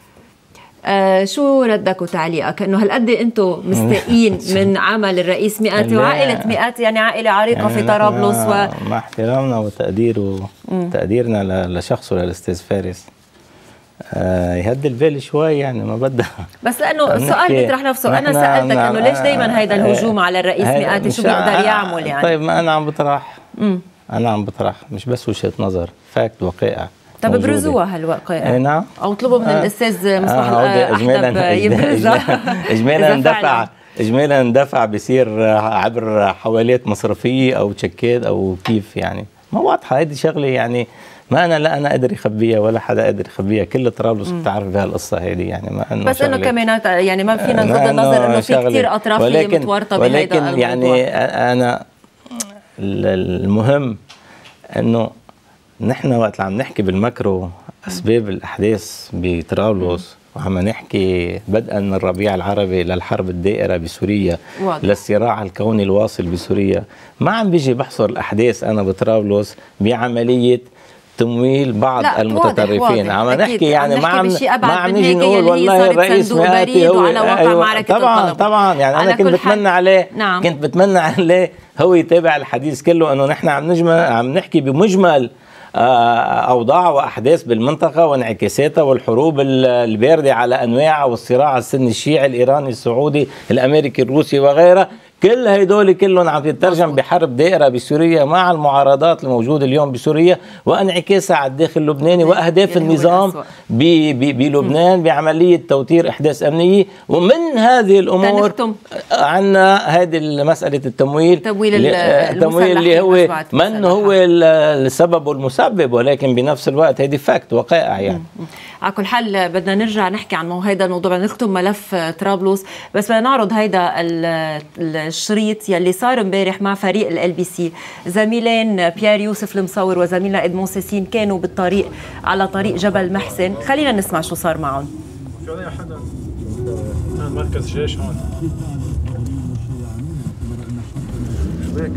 آه شو ردك وتعليقك انه هالقد انتم مستائين من عمل الرئيس مئاتي وعائله مئاتي، يعني عائله عريقه يعني في طرابلس و... مع احترامنا وتقديره تقديرنا لشخصه للاستاذ فارس، آه يهدي البال شوي، يعني ما بدها. بس لانه السؤال بيطرح نفسه، انا سالتك انه ليش دائما هيدا الهجوم على الرئيس مئاتي، شو بيقدر يعمل يعني؟ طيب ما انا عم بطرح مم. انا عم بطرح مش بس وجهه نظر، فاكت وقائع. طب ابرزوها هالوقائع. نعم. او اطلبوا من آه. الاستاذ مصباح آه احدب يبرزها. اجمالا اندفع اجمالا اندفع بيصير عبر حوالات مصرفيه او تشيكات او كيف يعني ما واضحه. هذه شغله يعني ما انا لا انا قادر يخبيها ولا حدا قادر يخبيها. كل طرابلس بتعرف بهالقصه هذه يعني ما انه بس انه كمان يعني ما فينا نغض النظر انه في كثير اطراف متورطه بهذا الموضوع. ولكن يعني انا المهم انه نحن وقت عم نحكي بالماكرو اسباب الاحداث بطرابلس وعم نحكي بدءا من الربيع العربي للحرب الدائره بسوريا واضح. للصراع الكوني الواصل بسوريا، ما عم بيجي بحصر الاحداث انا بطرابلس بعمليه تمويل بعض المتطرفين. عم نحكي يعني ما عم ما عم نيجي نقول والله الرئيس مئاتي هو أيوة طبعا طبعا يعني انا كنت بتمنى عليه نعم. كنت بتمنى عليه هو يتابع الحديث كله انه نحن عم نجمل عم نحكي بمجمل أوضاع وأحداث بالمنطقة وانعكاساتها والحروب الباردة على أنواعها والصراع السني الشيعي الإيراني السعودي الأمريكي الروسي وغيرها. كل هيدول كلهم عم يترجم بحرب دائرة بسوريا مع المعارضات الموجودة اليوم بسوريا وانعكاسها على الداخل اللبناني وأهداف النظام بلبنان بعملية توتير أحداث أمنية. ومن هذه الأمور عندنا هذه مسألة التمويل التمويل اللي هو من هو السبب والمسبب، ولكن بنفس الوقت هذه فاكت وقائع يعني. على كل حال بدنا نرجع نحكي عن هذا الموضوع، بدنا نختم ملف طرابلس، بس بدنا نعرض هيدا الشريط يلي صار امبارح مع فريق ال بي سي. زميلين بيير يوسف المصور وزميلنا ادمون سيسين كانوا بالطريق على طريق جبل محسن. خلينا نسمع شو صار معهم. في علي حدا مركز جيش هون. شبيك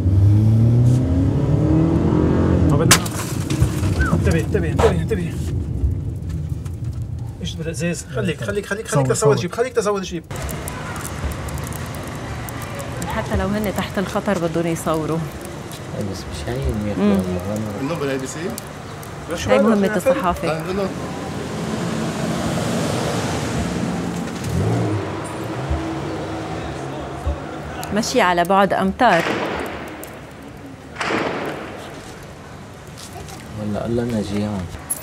انتبه انتبه انتبه انتبه ايش بالازاز. خليك خليك خليك خليك تزود جيب خليك تزود جيب. حتى لو هن تحت الخطر بدهم يصوروا. بس مش عين ياخذوا انه بالاي بي سي. هي مهمة الصحافة. مشي على بعد امتار. والله الله لنا جيران.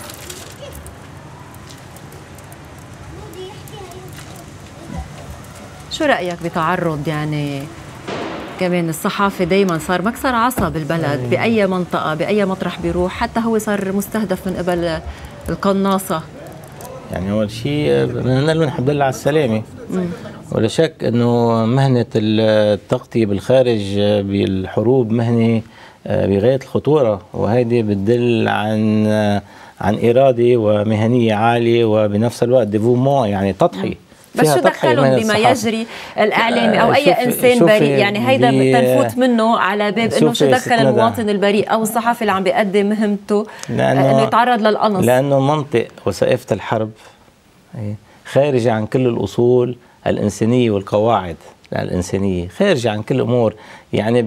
شو رأيك بتعرض يعني كمان الصحافة دايما صار مكسر عصا بالبلد بأي منطقة بأي مطرح بيروح، حتى هو صار مستهدف من قبل القناصة. يعني أول شيء بدنا نقول الحمد لله على السلامة. ولا شك أنه مهنة التغطية بالخارج بالحروب مهنة بغاية الخطورة، وهذه بتدل عن عن إرادة ومهنية عالية وبنفس الوقت ديفومون يعني تضحية. بس شو دخلهم بما يجري الاعلامي او اي انسان بريء؟ يعني هيدا تنفوت منه على باب انه شو دخل المواطن البريء او الصحفي اللي عم بيقدم مهمته انه يتعرض للقنص؟ لانه منطق وثائقة الحرب خارجة عن كل الاصول الانسانية والقواعد الانسانية، خارجة عن كل الامور. يعني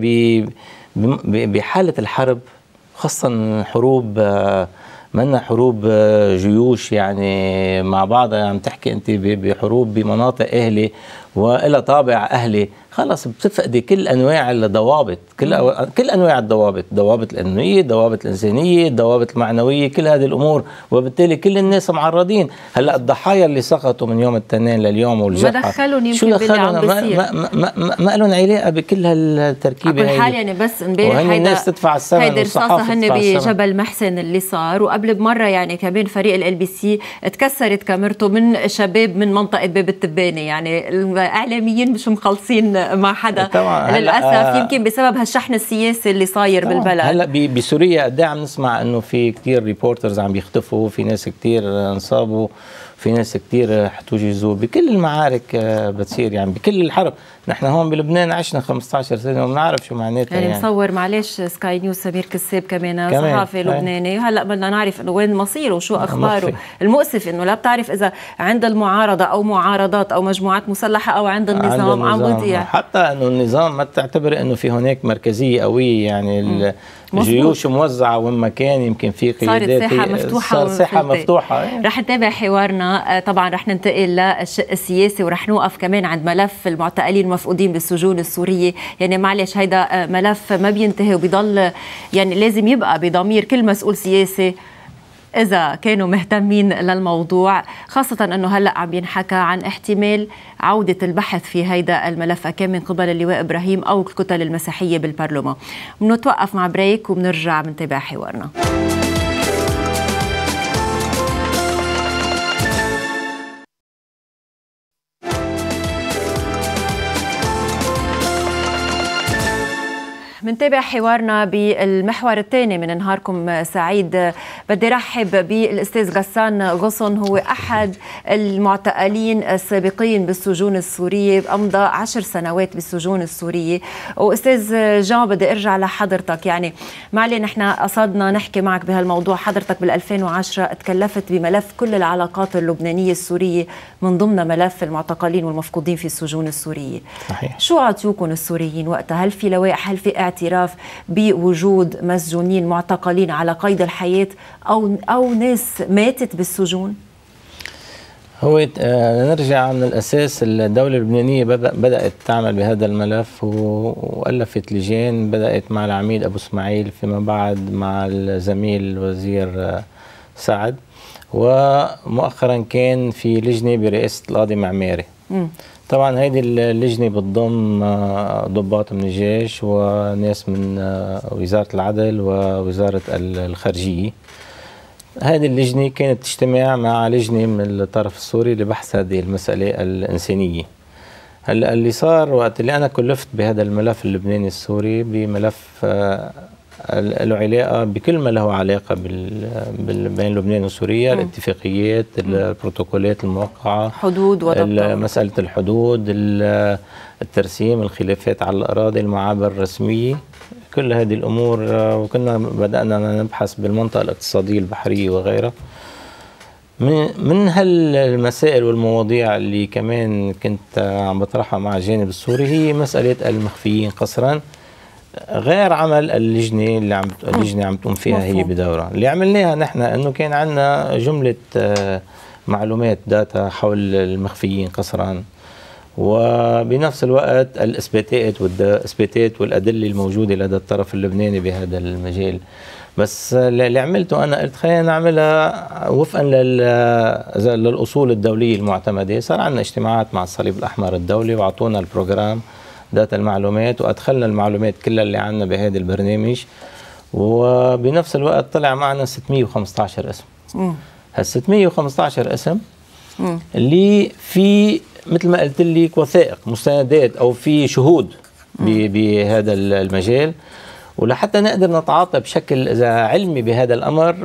بحالة الحرب خاصة حروب منا حروب جيوش يعني مع بعضها، عم تحكي انت بحروب بمناطق اهلي وإلى طابع اهلي، خلص بتفقدي كل انواع الضوابط، كل أو... كل انواع الضوابط، ضوابط الامنيه، ضوابط الانسانيه، ضوابط المعنويه، كل هذه الامور، وبالتالي كل الناس معرضين. هلا الضحايا اللي سقطوا من يوم الاثنين لليوم والجرحى ما دخلهم يمكن باللي عم بيصير، ما ما ما, ما لهم علاقه بكل هالتركيبه. على كل حال يعني بس امبارح هيدا الناس تدفع الثمن، هيدي رصاصه هن بجبل محسن اللي صار، وقبل بمره يعني كمان فريق ال بي سي تكسرت كاميرته من شباب من منطقه باب التبانه. يعني الاعلاميين مش مخلصين مع حدا للاسف، آه يمكن بسبب هالشحن السياسي اللي صاير بالبلد. هلا بسوريا قد ايه عم نسمع انه في كثير ريبورترز عم بيختفوا، في ناس كثير انصابوا، في ناس كثير احتجزوا بكل المعارك بتصير يعني بكل الحرب. نحن هون بلبنان عشنا خمسة عشر سنه وبنعرف شو معناتها. يعني, يعني مصور معلش سكاي نيوز سمير كساب كمان, كمان صحافي لبناني، هلا بدنا نعرف انه وين مصيره وشو اخباره. مخفي. المؤسف انه لا بتعرف اذا عند المعارضه او معارضات او مجموعات مسلحه او عند النظام عم بيضيع. حتى انه النظام ما تعتبر انه في هناك مركزيه قويه، يعني الجيوش موزعه وين ما كان، يمكن في قيادات صارت ساحه مفتوحه، صار ساحه مفتوحه. رح نتابع حوارنا طبعا، رح ننتقل للشق السياسي ورح نوقف كمان عند ملف المعتقلين المفقودين بالسجون السوريه. يعني معلش هيدا ملف ما بينتهي وبيضل يعني لازم يبقى بضمير كل مسؤول سياسي إذا كانوا مهتمين للموضوع، خاصة أنه هلأ عم ينحكى عن احتمال عودة البحث في هيدا الملف كان من قبل اللواء إبراهيم أو الكتل المسيحية بالبرلمان. بنتوقف مع بريك وبنرجع بنتابع حوارنا. منتابع حوارنا بالمحور الثاني من نهاركم سعيد. بدي رحب بالأستاذ غسان غصن، هو أحد المعتقلين السابقين بالسجون السورية، أمضى عشر سنوات بالسجون السورية. وأستاذ جان بدي أرجع لحضرتك، يعني معلي نحن قصدنا نحكي معك بهالموضوع. حضرتك بال2010 تكلفت بملف كل العلاقات اللبنانية السورية، من ضمن ملف المعتقلين والمفقودين في السجون السورية. صحيح. شو عطيوكم السوريين وقتها؟ هل في لوائح، هل في اعتراف بوجود مسجونين معتقلين على قيد الحياة أو أو ناس ماتت بالسجون؟ هو نرجع من الأساس، الدولة اللبنانية بدأت تعمل بهذا الملف وألفت لجان، بدأت مع العميد أبو اسماعيل، فيما بعد مع الزميل الوزير سعد، ومؤخرا كان في لجنة برئاسة القاضي معماري. م. طبعا هذه اللجنة بتضم ضباط من الجيش وناس من وزارة العدل ووزارة الخارجية. هذه اللجنة كانت تجتمع مع لجنة من الطرف السوري لبحث هذه المسألة الإنسانية. هلا اللي صار وقت اللي أنا كلفت بهذا الملف اللبناني السوري، بملف له علاقة بكل ما له علاقة بال... بين لبنان وسوريا، الاتفاقيات، البروتوكولات الموقعة، حدود وضبط، مسألة الحدود، الترسيم، الخلافات على الأراضي، المعابر الرسمية، كل هذه الأمور. وكنا بدأنا نبحث بالمنطقة الاقتصادية البحرية وغيرها. من من هالمسائل والمواضيع اللي كمان كنت عم بطرحها مع الجانب السوري هي مسألة المخفيين قسرا، غير عمل اللجنة اللي عم اللجنة عم تقوم فيها هي بدورها. اللي عملناها نحن انه كان عندنا جملة معلومات داتا حول المخفيين قسرا، وبنفس الوقت الاثباتات والاثباتات والادله الموجوده لدى الطرف اللبناني بهذا المجال. بس اللي عملته انا قلت خلينا نعملها وفقا للاصول الدوليه المعتمده. صار عندنا اجتماعات مع الصليب الاحمر الدولي واعطونا البروجرام داتا المعلومات، وادخلنا المعلومات كلها اللي عندنا بهذا البرنامج، وبنفس الوقت طلع معنا ستمئة وخمسة عشر اسم. هال ستمئة وخمسة عشر اسم مم. اللي في مثل ما قلت لك وثائق، مستندات او في شهود بهذا المجال، ولحتى نقدر نتعاطى بشكل اذا علمي بهذا الامر.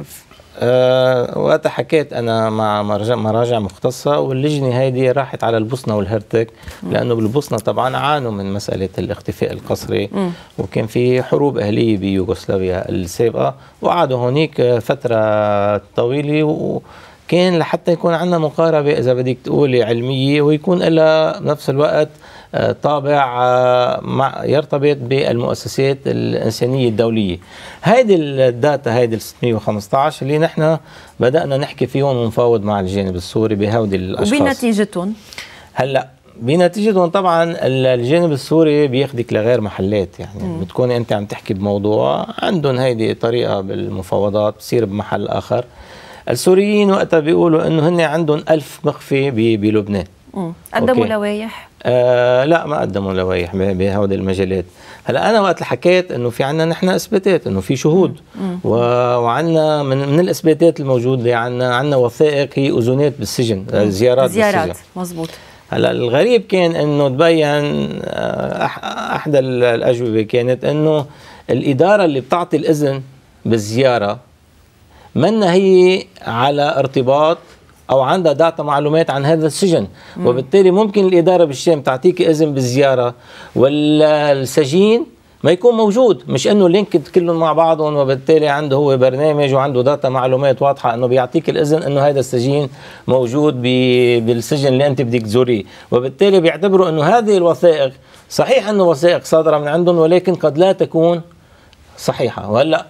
أه وقتها حكيت انا مع مراجع مختصه، واللجنه هيدي راحت على البوسنه والهرتك، لانه بالبوسنه طبعا عانوا من مساله الاختفاء القسري، وكان في حروب اهليه بيوغوسلافيا السابقه، وقعدوا هونيك فتره طويله، وكان لحتى يكون عندنا مقاربه اذا بدك تقولي علميه، ويكون لها بنفس الوقت طابع مع يرتبط بالمؤسسات الإنسانية الدولية. هيدي الداتا، هيدي ال ستمئة وخمسة عشر اللي نحن بدأنا نحكي فيهم ونفاوض مع الجانب السوري بهودي الأشخاص. وبنتيجتهم هلا بنتيجتهم طبعا الجانب السوري بياخدك لغير محلات، يعني م. بتكون انت عم تحكي بموضوع عندهم هيدي طريقة بالمفاوضات بتصير بمحل آخر. السوريين وقتها بيقولوا انه هن عندهم ألف مخفي بلبنان. قدموا لوائح؟ آه لا ما قدموا لوائح بهودي المجالات. هلا انا وقت اللي حكيت انه في عندنا نحن اثباتات، انه في شهود، وعندنا من من الاثباتات الموجوده عندنا عندنا وثائق هي اذونات بالسجن، زيارات زيارات بالسجن. مزبوط. هلا الغريب كان انه تبين احدى الاجوبه كانت انه الاداره اللي بتعطي الاذن بالزياره منا هي على ارتباط او عندها داتا معلومات عن هذا السجن، مم. وبالتالي ممكن الاداره بالشام تعطيك اذن بالزياره والسجين ما يكون موجود، مش انه لينكد كلهم مع بعضهم، وبالتالي عنده هو برنامج وعنده داتا معلومات واضحه انه بيعطيك الاذن انه هذا السجين موجود بالسجن اللي انت بدك تزوريه، وبالتالي بيعتبروا انه هذه الوثائق صحيح انه وثائق صادره من عندهم، ولكن قد لا تكون صحيحه. وهلا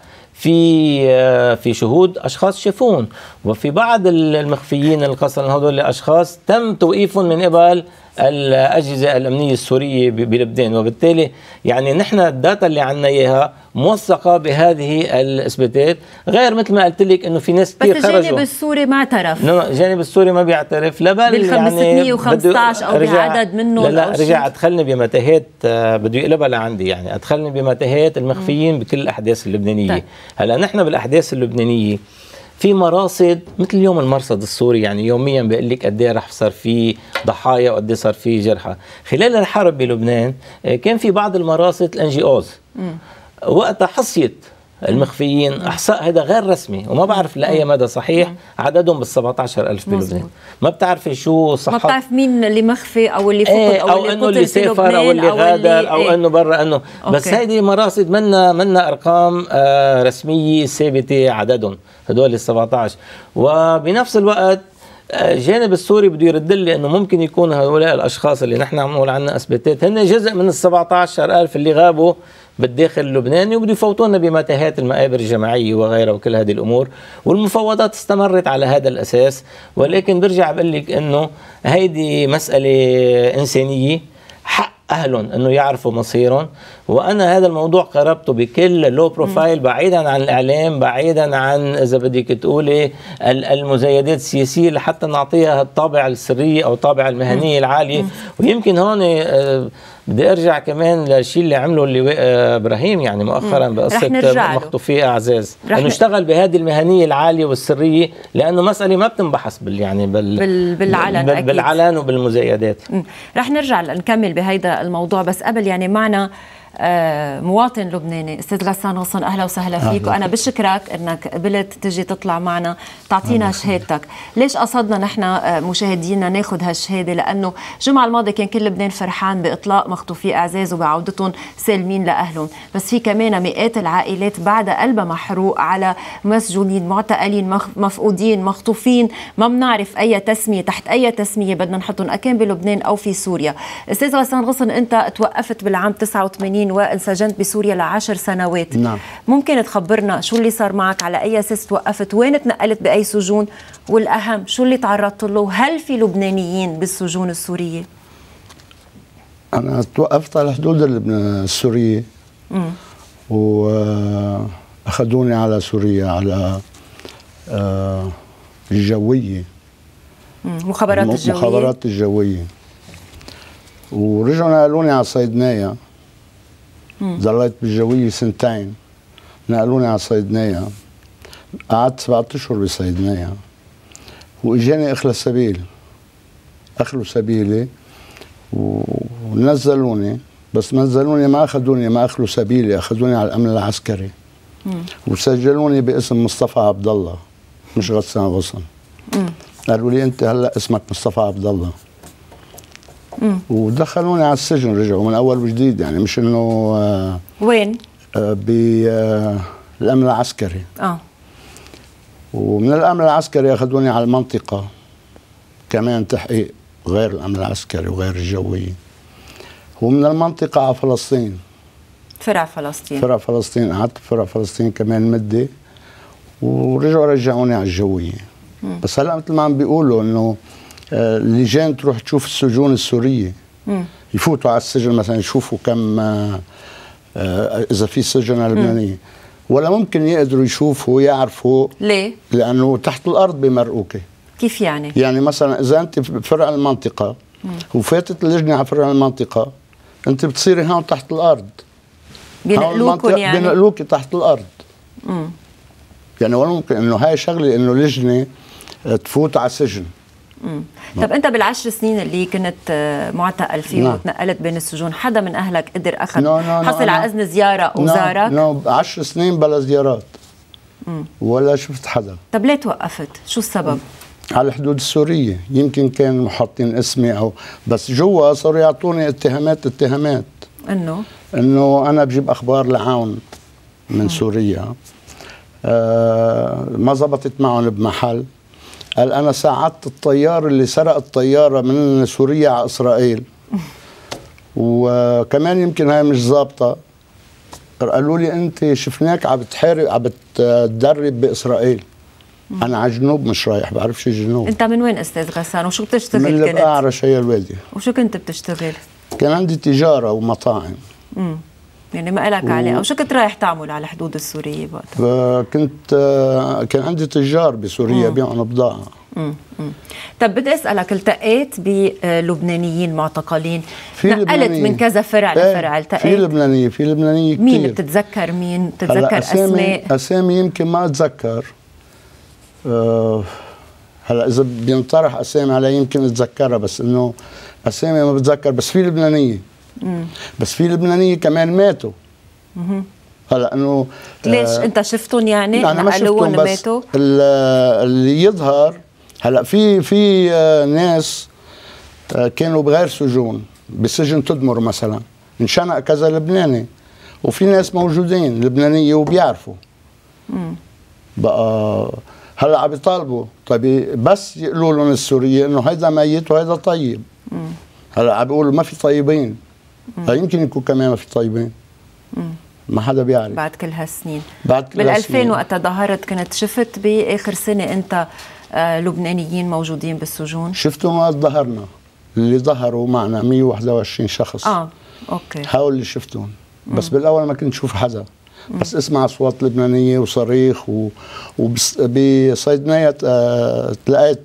في في شهود اشخاص شافون، وفي بعض المخفيين القسرا هذول الاشخاص تم توقيفهم من قبل الأجهزة الأمنية السورية بلبنان. وبالتالي يعني نحن الداتا اللي عنا إياها موثقة بهذه الإثباتات، غير مثل ما قلت لك إنه في ناس كثير خرجوا. بس الجانب السوري ما اعترف. الجانب السوري ما بيعترف، لا بل بال خمسمية وخمسطعش يعني أو بعدد منه. لا لا رجع أدخلني بمتاهات، بده يقلبها لعندي، يعني أدخلني بمتاهات المخفيين م. بكل الأحداث اللبنانية. طيب. هلا نحن بالأحداث اللبنانية في مراصد مثل اليوم المرصد السوري، يعني يوميا بيقول لك قد ايه رح صار في ضحايا وقد ايه صار في جرحى. خلال الحرب بلبنان كان في بعض المراصد الان جي اوز وقتها حصيت المخفيين احصاء هذا غير رسمي وما بعرف لاي مدى صحيح، عددهم بال سبعطعش ألف بلبنان. ما بتعرفي شو صح، ما بتعرف مين اللي مخفي او اللي فقد ايه او, أو اللي انه اللي سافر او اللي غادر او ايه. انه برا انه بس هيدي مراصد منا منا ارقام آه رسميه ثابته عددهم هدول ال سبعطعش. وبنفس الوقت الجانب السوري بده يرد لي انه ممكن يكون هؤلاء الاشخاص اللي نحن عم نقول عنهم اثباتات هن جزء من ال سبعطعش ألف اللي غابوا بالداخل اللبناني وبده يفوتونا بمتاهات المقابر الجماعيه وغيرها وكل هذه الامور. والمفاوضات استمرت على هذا الاساس، ولكن برجع بقول لك انه هيدي مساله انسانيه، حق اهلهم انه يعرفوا مصيرهم. وانا هذا الموضوع قربته بكل لو بروفايل، بعيدا عن الاعلام، بعيدا عن اذا بدك تقولي المزايدات السياسيه، لحتى نعطيها الطابع السريه او الطابع المهنيه العاليه. ويمكن هون بدي ارجع كمان للشيء اللي عمله اللواء ابراهيم يعني مؤخرا بقصه مخطوفي اعزاز، انه اشتغل بهذه المهنيه العاليه والسريه، لانه مساله ما بتنبحث بال يعني بال, بال بالعلن بال بالعلن وبالمزايدات. رح نرجع نكمل بهيدا الموضوع، بس قبل يعني معنا آه مواطن لبناني استاذ غسان غصن، اهلا وسهلا فيك. وانا بشكرك انك قبلت تجي تطلع معنا تعطينا شهادتك. ليش قصدنا نحن آه مشاهدينا ناخذ هالشهاده؟ لانه الجمعه الماضيه كان كل لبنان فرحان باطلاق مخطوفي اعزاز وبعودتهم سالمين لاهلهم، بس في كمان مئات العائلات بعد قلبها محروق على مسجونين، معتقلين، مفقودين، مخطوفين، ما بنعرف اي تسميه تحت اي تسميه بدنا نحطهم، اكان بلبنان او في سوريا. استاذ غسان غصن، انت توقفت بالعام تسعة وثمانين وانسجنت بسوريا لعشر سنوات. نعم. ممكن تخبرنا شو اللي صار معك؟ على أي أساس توقفت؟ وين تنقلت بأي سجون؟ والأهم شو اللي تعرضت له؟ هل في لبنانيين بالسجون السورية؟ أنا توقفت على حدود السورية وأخذوني على سوريا على الجوية، مخابرات الجوية مخابرات الجوية ورجعوا نقلوني على صيدنايا. ظليت بالجوية سنتين، نقلوني على صيدنايا، قعدت سبعة اشهر بصيدنايا واجاني اخلى سبيل، اخلوا سبيلي ونزلوني، بس نزلوني ما اخذوني ما اخلوا سبيلي، اخذوني على الامن العسكري وسجلوني باسم مصطفى عبد الله مش غسان غصن. قالوا لي انت هلا اسمك مصطفى عبد الله. مم. ودخلوني على السجن، رجعوا من اول وجديد، يعني مش انه آه وين؟ آه بالامن العسكري. اه ومن الامن العسكري اخذوني على المنطقه كمان تحقيق غير الامن العسكري وغير الجويه. ومن المنطقه على فلسطين، فرع فلسطين فرع فلسطين قعدت فرع فلسطين كمان مده، ورجعوا رجعوني على الجويه. مم. بس هلا مثل ما عم بيقولوا انه اللجان تروح تشوف السجون السورية، مم. يفوتوا على السجن مثلا يشوفوا كم آه إذا في سجن لبنانية، ولا ممكن يقدروا يشوفوا يعرفوا. ليه؟ لأنه تحت الأرض بمرقوكي. كيف يعني؟ يعني مثلا إذا أنت بفرع المنطقة مم. وفاتت اللجنة على فرع المنطقة، أنت بتصيري هون تحت الأرض، بينقلوكم يعني؟ بينقلوكي تحت الأرض. مم. يعني ولا ممكن إنه هاي شغلة إنه لجنة تفوت على سجن. مم. طب انت بالعشر سنين اللي كنت معتقل فيه نعم. وتنقلت بين السجون، حدا من اهلك قدر اخذ نو نو حصل نو على اذن زياره وزارك؟ نو نو عشر سنين بلا زيارات. مم. ولا شفت حدا. طب ليه توقفت؟ شو السبب؟ مم. على الحدود السوريه، يمكن كانوا محطين اسمي او بس جوا صاروا يعطوني اتهامات اتهامات انه انه انا بجيب اخبار لعون من مم. سوريا. آه ما زبطت معهم بمحل. قال أنا ساعدت الطيار اللي سرق الطيارة من سوريا على إسرائيل. وكمان يمكن هاي مش ظابطة، قالوا لي أنت شفناك عم بتحارب عم بتدرب بإسرائيل. انا على الجنوب مش رايح، بعرفش الجنوب. انت من وين استاذ غسان وشو بتشتغل؟ من كنت؟ من اعرش هي الوادي. وشو كنت بتشتغل؟ كان عندي تجاره ومطاعم. امم يعني ما لك و... علاقه، وشو كنت رايح تعمل على الحدود السوريه وقتها؟ كنت كان عندي تجار بسوريا بيعوا بضاعه. امم طب بدي اسالك، التقيت بلبنانيين معتقلين؟ في نقلت لبنانيين من كذا فرع لفرع، التقيت في لبنانيه في لبنانيه كثير. مين بتتذكر؟ مين بتتذكر؟ أسامي اسماء اسامي يمكن ما اتذكر. أه هلا اذا بينطرح اسامي علي يمكن اتذكرها، بس انه اسامي ما بتذكر. بس في لبنانيه مم. بس في لبنانيه كمان ماتوا. مم. هلا انه ليش آه انت شفتهم؟ يعني انا ما شفتهم، بس ماتوا؟ اللي يظهر هلا في في آه ناس آه كانوا بغير سجون، بسجن تدمر مثلا انشنق كذا لبناني، وفي ناس موجودين لبنانيه وبيعرفوا. مم. بقى هلا عم بيطالبوا، طيب بس يقولوا لهم السوريه انه هيدا ميت وهيدا طيب. مم. هلا عم بيقولوا ما في طيبين. يمكن يكون كمان ما في طيبين. مم. ما حدا بيعرف. بعد كل هالسنين، بعد كل بال ألفين وقتها ظهرت، كنت شفت باخر سنه انت آه لبنانيين موجودين بالسجون؟ شفتهم وقت ظهرنا، اللي ظهروا معنا مية وواحد وعشرين شخص. اه اوكي، هول اللي شفتهم. بس مم. بالاول ما كنت اشوف حدا، بس اسمع اصوات لبنانيه وصريخ، وبصيدنايه آه تلاقيت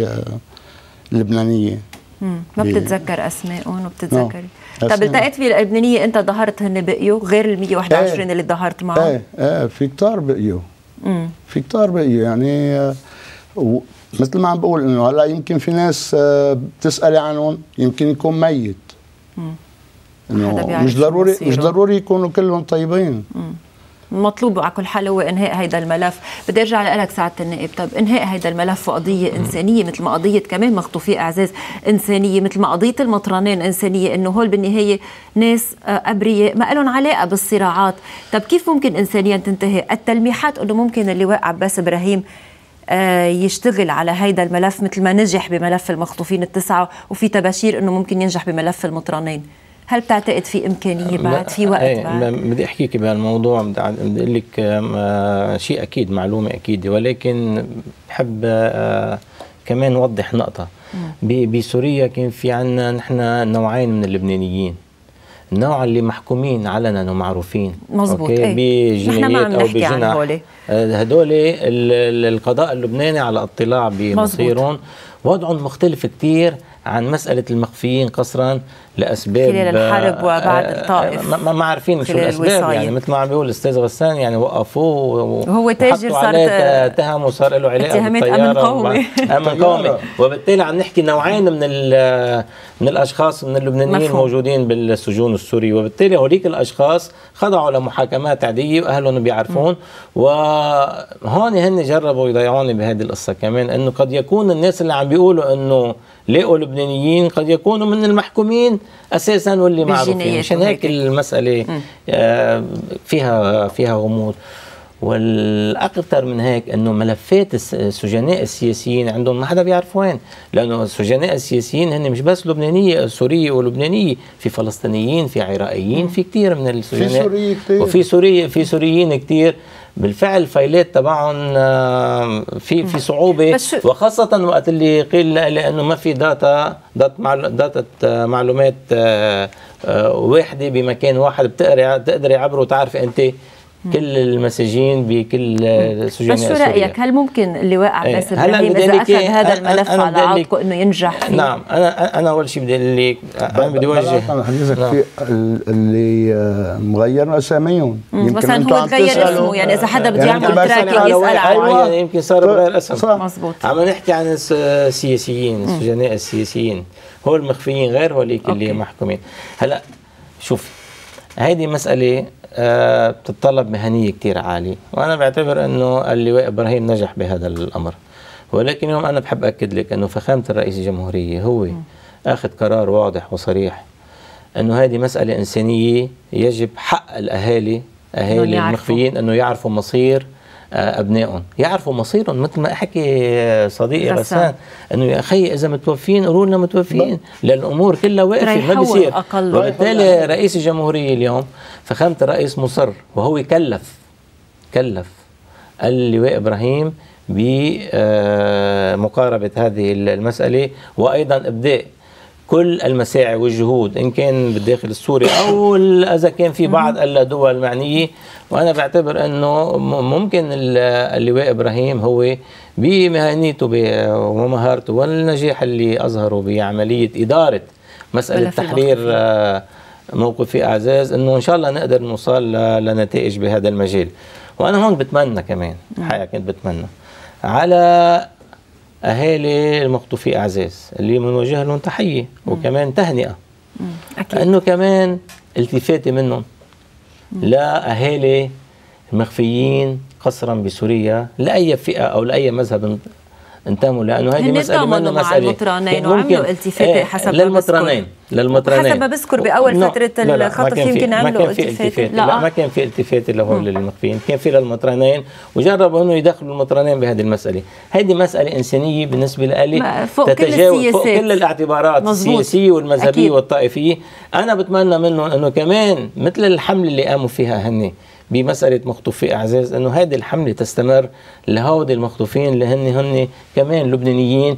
بلبنانيه. ما بتتذكر اسمائهم وبتتذكري؟ طب التقيت في اللبنانيه انت ظهرت هن بقيوا غير ال مية وواحد وعشرين ايه اللي ظهرت معهم؟ ايه ايه في كتار بقيوا. امم في كتار بقيوا يعني. آه مثل ما عم بقول انه هلا يمكن في ناس آه بتسالي عنهم يمكن يكون ميت. امم انه مش ضروري مش ضروري يكونوا كلهم طيبين. امم المطلوب على كل حال هو انهاء هيدا الملف. بدي ارجع لك سعاده النائب، طب انهاء هيدا الملف وقضيه انسانيه مثل ما قضيه كمان مخطوفي اعزاز انسانيه، مثل ما قضيه المطرانين انسانيه، انه هول بالنهايه ناس ابرياء ما لهم علاقه بالصراعات. طب كيف ممكن انسانيا تنتهي؟ التلميحات انه ممكن اللواء عباس ابراهيم يشتغل على هيدا الملف مثل ما نجح بملف المخطوفين التسعه، وفي تباشير انه ممكن ينجح بملف المطرانين. هل بتعتقد في امكانيه بعد، في وقت ايه بعد؟ بدي احكيك بهالموضوع، بدي اقول لك شيء اكيد، معلومه اكيده، ولكن بحب كمان نوضح نقطه. بسوريا كان في عندنا نحن نوعين من اللبنانيين، النوع اللي محكومين علنا ومعروفين مزبوط، اوكي ايه؟ بجنايات او بجنح، هدول القضاء اللبناني على اطلاع بمصيرهم، وضعهم مختلف كثير عن مسألة المخفيين قسرا لأسباب خلال الحرب وبعد الطائف. ما ما عارفين شو الأسباب، يعني مثل ما عم بيقول الأستاذ غسان، يعني وقفوه وهو تاجر، صارت تهم وصار له علاقة بالطيارة، أمن قومي أمن قومي. وبالتالي عم نحكي نوعين من من الأشخاص من اللبنانيين مفهوم. موجودين بالسجون السورية، وبالتالي هوليك الأشخاص خضعوا لمحاكمات عادية وأهلهم بيعرفون. وهون هن جربوا يضيعوني بهذه القصة كمان، إنه قد يكون الناس اللي عم بيقولوا إنه لقوا لبنانيين قد يكونوا من المحكومين اساسا واللي معروفين، مشان هيك المساله آه فيها فيها غموض. والاكثر من هيك انه ملفات السجناء السياسيين عندهم ما حدا بيعرف وين، لانه السجناء السياسيين هن مش بس لبنانيه، سوريه ولبنانيه، في فلسطينيين، في عراقيين، في كثير من السجناء، في سوريين كثير، وفي سوريه في سوريين كثير. بالفعل الفايلات تبعهم في في صعوبه، وخاصه وقت اللي قيل لانه ما في داتا داتا داتا معلومات واحده بمكان واحد بتقري تقدري عبره وتعرف انت كل المساجين بكل سجناء بس شو رايك؟ هل ممكن اللواء عباس ابراهيم اذا اخذ هذا الملف على عاتقه انه ينجح فيه؟ نعم، انا انا اول شيء بدي اقول لك، انا بدي اوجه حضرتك نعم. في اللي مغير اساميهم، مثلا هو تغير اسمه، يعني اذا حدا بده يعمل تراكنج يسال عنه، يمكن صار بغير اسم. مزبوط. عم نحكي عن السياسيين، السجناء السياسيين، هو المخفيين غير هوليك اللي محكومين. هلا شوف، هيدي مساله أه بتتطلب مهنيه كثير عاليه، وانا بعتبر انه اللواء ابراهيم نجح بهذا الامر. ولكن اليوم انا بحب اكد لك انه فخامه الرئيس الجمهوريه هو م. اخذ قرار واضح وصريح انه هذه مساله انسانيه، يجب حق الاهالي اهالي المخفيين انه يعرفوا مصير ابنائهم، يعرفوا مصيرهم، مثل ما حكي صديقي غسان انه يا اخي اذا متوفين قولوا لنا متوفين، لان الامور كلها واقفه ما بيصير. وبالتالي رئيس الجمهوريه اليوم فخامه الرئيس مصر، وهو كلف كلف اللواء ابراهيم بمقاربة هذه المسألة، وأيضا إبداء كل المساعي والجهود إن كان بالداخل السوري أو إذا كان في بعض الدول المعنية. وأنا بعتبر أنه ممكن اللواء إبراهيم هو بمهنيته ومهارته والنجاح اللي أظهره بعملية إدارة مسألة تحرير موقفي أعزاز، أنه إن شاء الله نقدر نوصل لنتائج بهذا المجال. وأنا هون بتمنى كمان الحقيقة كنت بتمنى على أهالي المخطوفي أعزاز اللي بنوجه لهم تحية وكمان تهنئة، أنه كمان التفاتة منهم لأهالي المخفيين قسرا بسوريا لأي فئة أو لأي مذهب انتموا، لانه هذه مساله منه مساله المطرانين وعملوا التفاته حسب للمطرانين للمطرانين حسب ما بذكر باول فتره الخطف يمكن عملوا التفاته. لا, لا ما كان في التفاته لهول المخفيين، كان في للمطرانين، وجربوا انه يدخلوا المطرانين بهذه المساله. هذه مساله انسانيه بالنسبه لي تتجاوز فوق كل الاعتبارات السياسيه والمذهبيه أكيد. والطائفيه. انا بتمنى منهم انه كمان مثل الحمله اللي قاموا فيها هني بمسألة مخطوفي أعزاز، أنه هذه الحملة تستمر لهؤلاء المخطوفين اللي هن هن كمان لبنانيين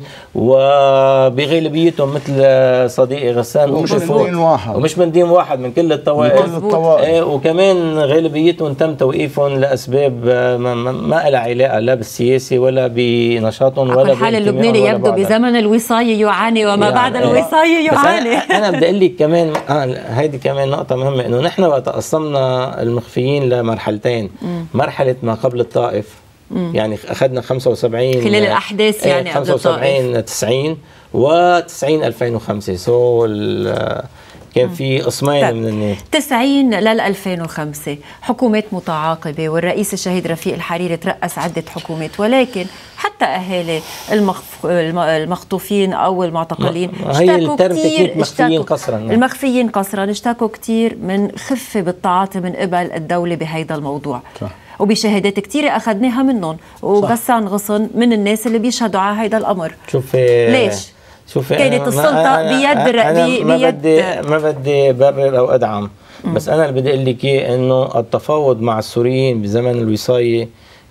وبغالبيتهم مثل صديقي غسان ومش من دين واحد ومش من دين واحد من كل الطوائف، اه وكمان غالبيتهم تم توقيفهم لأسباب ما, ما لها علاقة لا بالسياسي ولا بنشاطهم ولا الحال اللبناني يبدو بزمن الوصاية يعاني وما يعني بعد الوصاية يعاني. أنا, أنا بدي أقول لك كمان هذه كمان نقطة مهمة، أنه نحن وقت قسمنا المخفيين مرحلتين، مم. مرحلة ما قبل الطائف، مم. يعني أخذنا خمسة وسبعين خلال الأحداث يعني قبل خمسة وسبعين تسعين و90 ألفين وخمسة، سو كان في قسمين طيب. من الناس تسعين لل ألفين وخمسة حكومات متعاقبة، والرئيس الشهيد رفيق الحريري ترأس عدة حكومات، ولكن حتى أهالي المخف... المخطوفين أو المعتقلين اشتكوا كثير مخفيين قسرا المخفيين قسرا اشتكوا كثير من خفة بالتعاطي من قبل الدولة بهذا الموضوع. صح. وبشهادات كثيرة أخذناها منهم، وغسان غصن من الناس اللي بيشهدوا على هذا الأمر. شوفي ليش؟ شوفي كانت السلطة بيد أنا بي ما بيد بدي ما بدي أبرر أو أدعم، م. بس أنا اللي بدي أقول لك إيه، إنه التفاوض مع السوريين بزمن الوصاية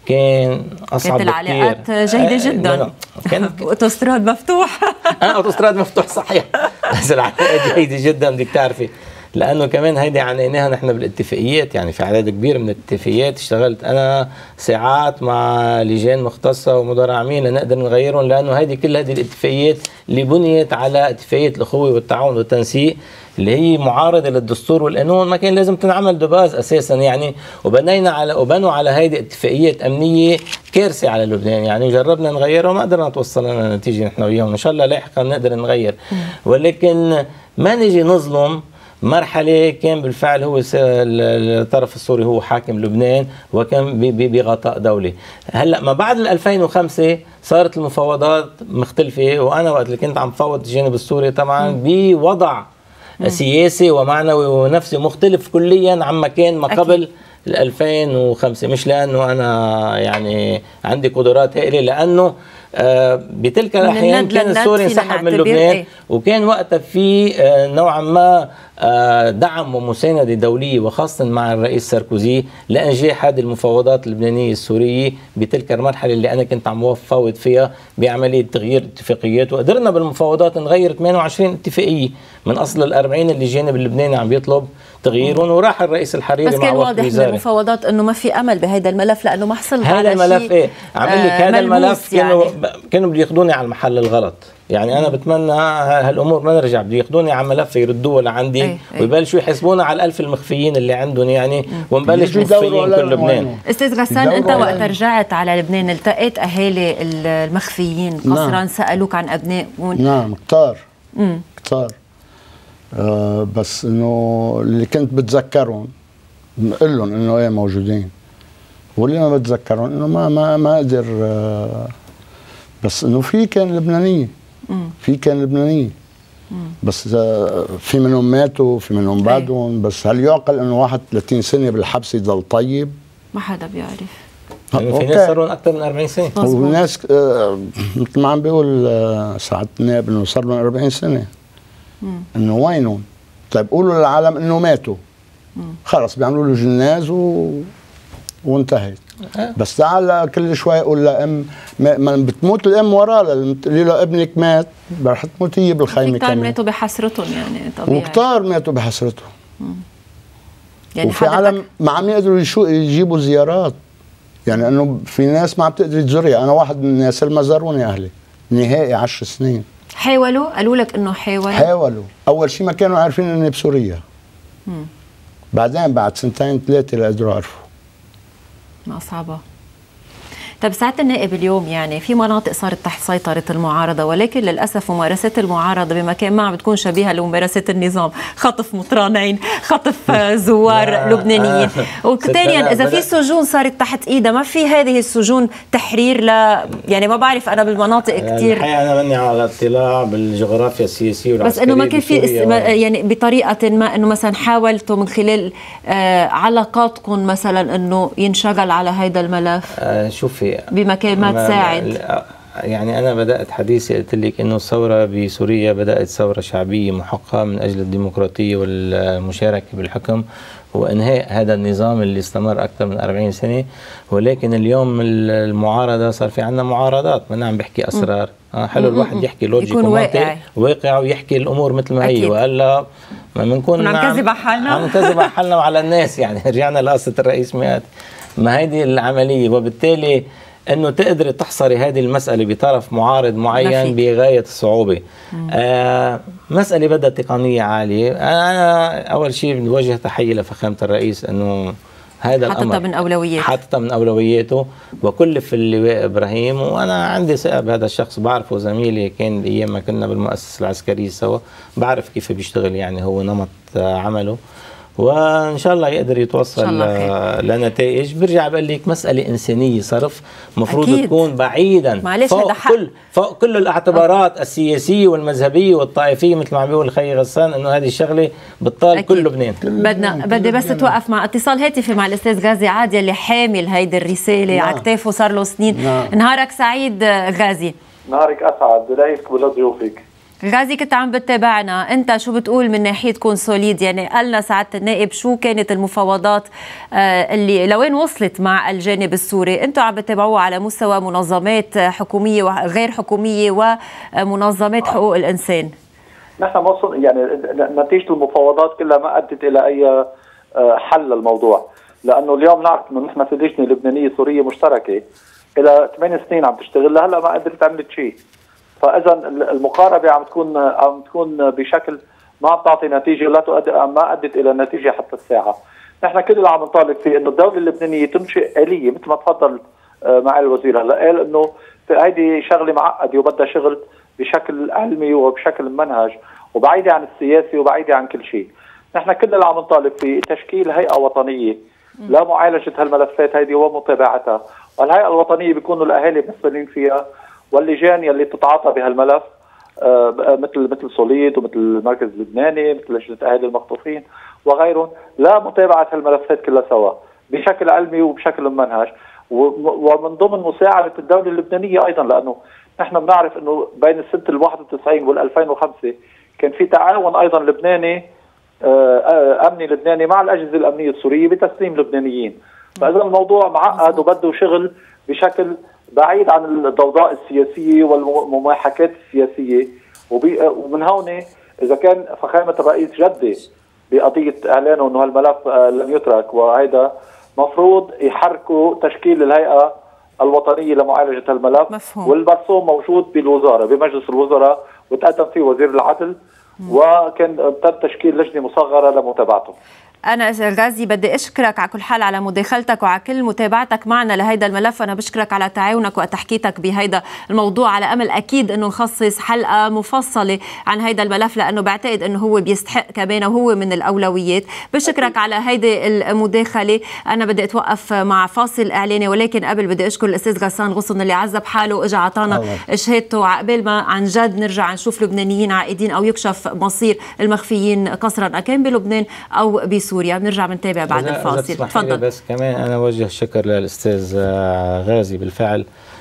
كان أصعب كانت العلاقات جيدة جدا، كانت أوتوستراد مفتوح أنا أوتوستراد مفتوح صحيح، بس العلاقات جيدة جدا بدك تعرفي، لأنه كمان هيدي عنيناها نحن بالاتفاقيات، يعني في عدد كبير من الاتفاقيات اشتغلت أنا ساعات مع لجان مختصة ومدراء عامين لنقدر نغيرهم، لأنه هيدي كل هذه الاتفاقيات اللي بنيت على اتفاقية الأخوة والتعاون والتنسيق اللي هي معارضة للدستور والقانون، ما كان لازم تنعمل دباز أساسا يعني، وبنينا على وبنوا على هيدي اتفاقيات أمنية كارثة على لبنان يعني، وجربنا نغيرها وما قدرنا نتوصل لنا نتيجة نحن وياهم، إن شاء الله لاحقا نقدر نغير، ولكن ما نجي نظلم مرحلة كان بالفعل هو الطرف السوري هو حاكم لبنان وكان بغطاء دولي. هلا ما بعد ألفين وخمسة صارت المفاوضات مختلفة، وأنا وقت اللي كنت عم فاوض الجانب السوري طبعا بوضع سياسي ومعنوي ونفسي مختلف كليا عما كان ما قبل ألفين وخمسة، مش لأنه أنا يعني عندي قدرات هائلة، لأنه آه بتلك الأحيان كان السوري انسحب من لبنان ايه؟ وكان وقتها في آه نوعا ما آه دعم ومساندة دولية وخاصة مع الرئيس ساركوزي لإنجاح هذه المفاوضات اللبنانية السورية بتلك المرحلة اللي أنا كنت عم وفاوض فيها بعملية تغيير اتفاقيات، وقدرنا بالمفاوضات نغير ثمانية وعشرين اتفاقية من أصل الأربعين اللي الجانب اللبناني عم بيطلب تغييرهم، وراح الرئيس الحريري بس كان واضح من المفاوضات انه ما في امل بهذا الملف، لانه ما حصل هذا الملف ايه عمل لك هذا الملف كانوا يعني. كانوا بده ياخذوني على المحل الغلط يعني، انا بتمنى هالامور ما نرجع، بده ياخذوني على ملف يردوه لعندي ايه ويبلشوا يحسبونا على الألف المخفيين اللي عندهم يعني، ونبلش مخفيين كل لبنان. استاذ غسان، انت وقت رجعت على لبنان التقيت اهالي المخفيين قسرا نعم. سالوك عن ابنائهم؟ نعم كثار كثار آه بس انه اللي كنت بتذكرهم بقول لهم انه ايه موجودين، واللي ما بتذكرهم انه ما ما ما قدر آه بس انه في كان لبنانيه في كان لبنانيه بس آه في منهم ماتوا في منهم بعدهم، بس هل يعقل انه واحد ثلاثين سنه بالحبس يضل طيب؟ ما حدا بيعرف يعني في ناس صار لهم اكثر من أربعين سنه، وناس آه مثل ما عم بيقول آه سعاده النائب انه صار لهم أربعين سنه، انه وينهم؟ طيب قولوا للعالم انه ماتوا، خلص بيعملوا له جناز و وانتهت. بس تعال كل شوي يقول لأم ما بتموت الأم وراها، تقولي له ابنك مات رح تموت هي بالخيمة كمان. كتار ماتوا بحسرتهم يعني طبيعي. وكتار ماتوا بحسرتهم. يعني وفي عالم ما عم يقدروا يجيبوا زيارات، يعني انه في ناس ما عم تقدر تزورها. انا واحد من الناس اللي ما زاروني اهلي نهائي عشر سنين. حاولوا؟ قالوا لك انه حاولوا؟ حاولوا. اول شيء ما كانوا عارفين اني بسوريا. مم. بعدين بعد سنتين ثلاثه لا قدروا يعرفوا. ما صعبه. طيب سعادة النائب، اليوم يعني في مناطق صارت تحت سيطرة المعارضة، ولكن للأسف ممارسات المعارضة بمكان ما عم بتكون شبيهة لممارسات النظام، خطف مطرانين، خطف زوار لبنانيين. وثانيا إذا في سجون صارت تحت إيدها، ما في هذه السجون تحرير ل يعني ما بعرف أنا بالمناطق كثير. الحقيقة أنا مني على اطلاع بالجغرافيا السياسية والعسكرية، بس إنه ما كان في يعني بطريقة ما إنه مثلا حاولتوا من خلال آه علاقاتكم مثلا إنه ينشغل على هذا الملف. آه شوفي بمكان ما تساعد. يعني أنا بدأت حديثي قلت لك إنه الثورة بسوريا بدأت ثورة شعبية محقة من أجل الديمقراطية والمشاركة بالحكم وإنهاء هذا النظام اللي استمر أكثر من أربعين سنة. ولكن اليوم المعارضة صار في عندنا معارضات، ما عم بحكي أسرار. آه حلو الواحد يحكي لوجيك ومنطق واقع ويحكي الأمور مثل ما هي، وإلا ما بنكون عم نكذب على حالنا عم نكذب على حالنا وعلى الناس. يعني رجعنا لقصة الرئيس مئات، ما هيدي العملية. وبالتالي انه تقدري تحصري هذه المساله بطرف معارض معين بغايه الصعوبه. آه مساله بدها تقنيه عاليه. انا اول شيء بوجه تحيه لفخامه الرئيس انه هذا حطتها الامر من اولوياته حطتها من اولوياته وكلف اللواء ابراهيم. وانا عندي ثقه بهذا الشخص، بعرفه زميلي، كان ايام ما كنا بالمؤسسه العسكريه سوا، بعرف كيف بيشتغل، يعني هو نمط عمله، وان شاء الله يقدر يتوصل لنتائج. برجع بقول لك مساله انسانيه صرف، مفروض تكون بعيدا فوق كل فوق كل الاعتبارات أوه. السياسيه والمذهبيه والطائفيه، مثل ما عم بيقول خي غسان انه هذه الشغله بتطال كل لبنان. بدنا بدي بس توقف مع اتصال هاتفي مع الاستاذ غازي عادي اللي حامل هيدي الرساله على كتافه صار له سنين. نعم. نهارك سعيد غازي. نهارك اسعد لك ولضيوفك. غازي، كنت عم بتابعنا، انت شو بتقول من ناحيتكم سوليد؟ يعني قالنا سعاده النائب شو كانت المفاوضات اللي لوين وصلت مع الجانب السوري؟ انتم عم بتتابعوها على مستوى منظمات حكوميه وغير حكوميه ومنظمات حقوق الانسان. نحن وصل يعني نتيجه المفاوضات كلها ما ادت الى اي حل للموضوع، لانه اليوم نعرف انه نحن في لجنه لبنانيه سوريه مشتركه الى ثمان سنين عم تشتغل، لهلا ما قدرت عملت شيء. فاذا المقاربه عم تكون عم تكون بشكل ما عم تعطي نتيجه، لا تؤدي ما ادت الى نتيجه حتى الساعه. نحن كل اللي عم نطالب فيه انه الدوله اللبنانيه تنشئ اليه مثل ما تفضل مع الوزير هلا، قال انه هيدي شغله معقده وبدها شغل بشكل علمي وبشكل منهج وبعيده عن السياسي وبعيده عن كل شيء. نحن كل اللي عم نطالب فيه تشكيل هيئه وطنيه لمعالجه هالملفات هيدي ومتابعتها، والهيئه الوطنيه بيكونوا الاهالي مسؤولين فيها، واللجان يلي تتعاطى بهالملف آه مثل مثل سوليد ومثل المركز اللبناني مثل لجنه اهالي المخطوفين وغيرهم، لا متابعه هالملفات كلها سوا بشكل علمي وبشكل منهج، ومن ضمن مساعده الدوله اللبنانيه ايضا، لانه نحن بنعرف انه بين السنه ال واحد وتسعين وال ألفين وخمسة كان في تعاون ايضا لبناني آه امني لبناني مع الاجهزه الامنيه السوريه بتسليم لبنانيين. فاذا الموضوع معقد وبده شغل بشكل بعيد عن الضوضاء السياسيه والمماحكات السياسيه، ومن هون اذا كان فخامه الرئيس جدي بقضيه اعلانه انه هالملف لم يترك، وهذا مفروض يحركوا تشكيل الهيئه الوطنيه لمعالجه هالملف. مفهوم. والمرسوم موجود بالوزاره بمجلس الوزراء وتقدم فيه وزير العدل، وكان تم تشكيل لجنه مصغره لمتابعته. أنا غازي بدي أشكرك على كل حال على مداخلتك وعلى كل متابعتك معنا لهيدا الملف. أنا بشكرك على تعاونك وتحكيتك بهيدا الموضوع، على أمل أكيد أنه نخصص حلقة مفصلة عن هيدا الملف، لأنه بعتقد أنه هو بيستحق كمان وهو من الأولويات. بشكرك على هيدي المداخلة. أنا بدي أتوقف مع فاصل إعلاني، ولكن قبل بدي أشكر الأستاذ غسان غصن اللي عذب حاله وإجا عطانا شهادته عقبال ما عن جد نرجع نشوف لبنانيين عائدين أو يكشف مصير المخفيين قسرا أكان بلبنان أو بسوريا. سوريا. بنرجع بنتابع بعد الفاصل. تفضل. بس كمان انا وجه الشكر للاستاذ غازي، بالفعل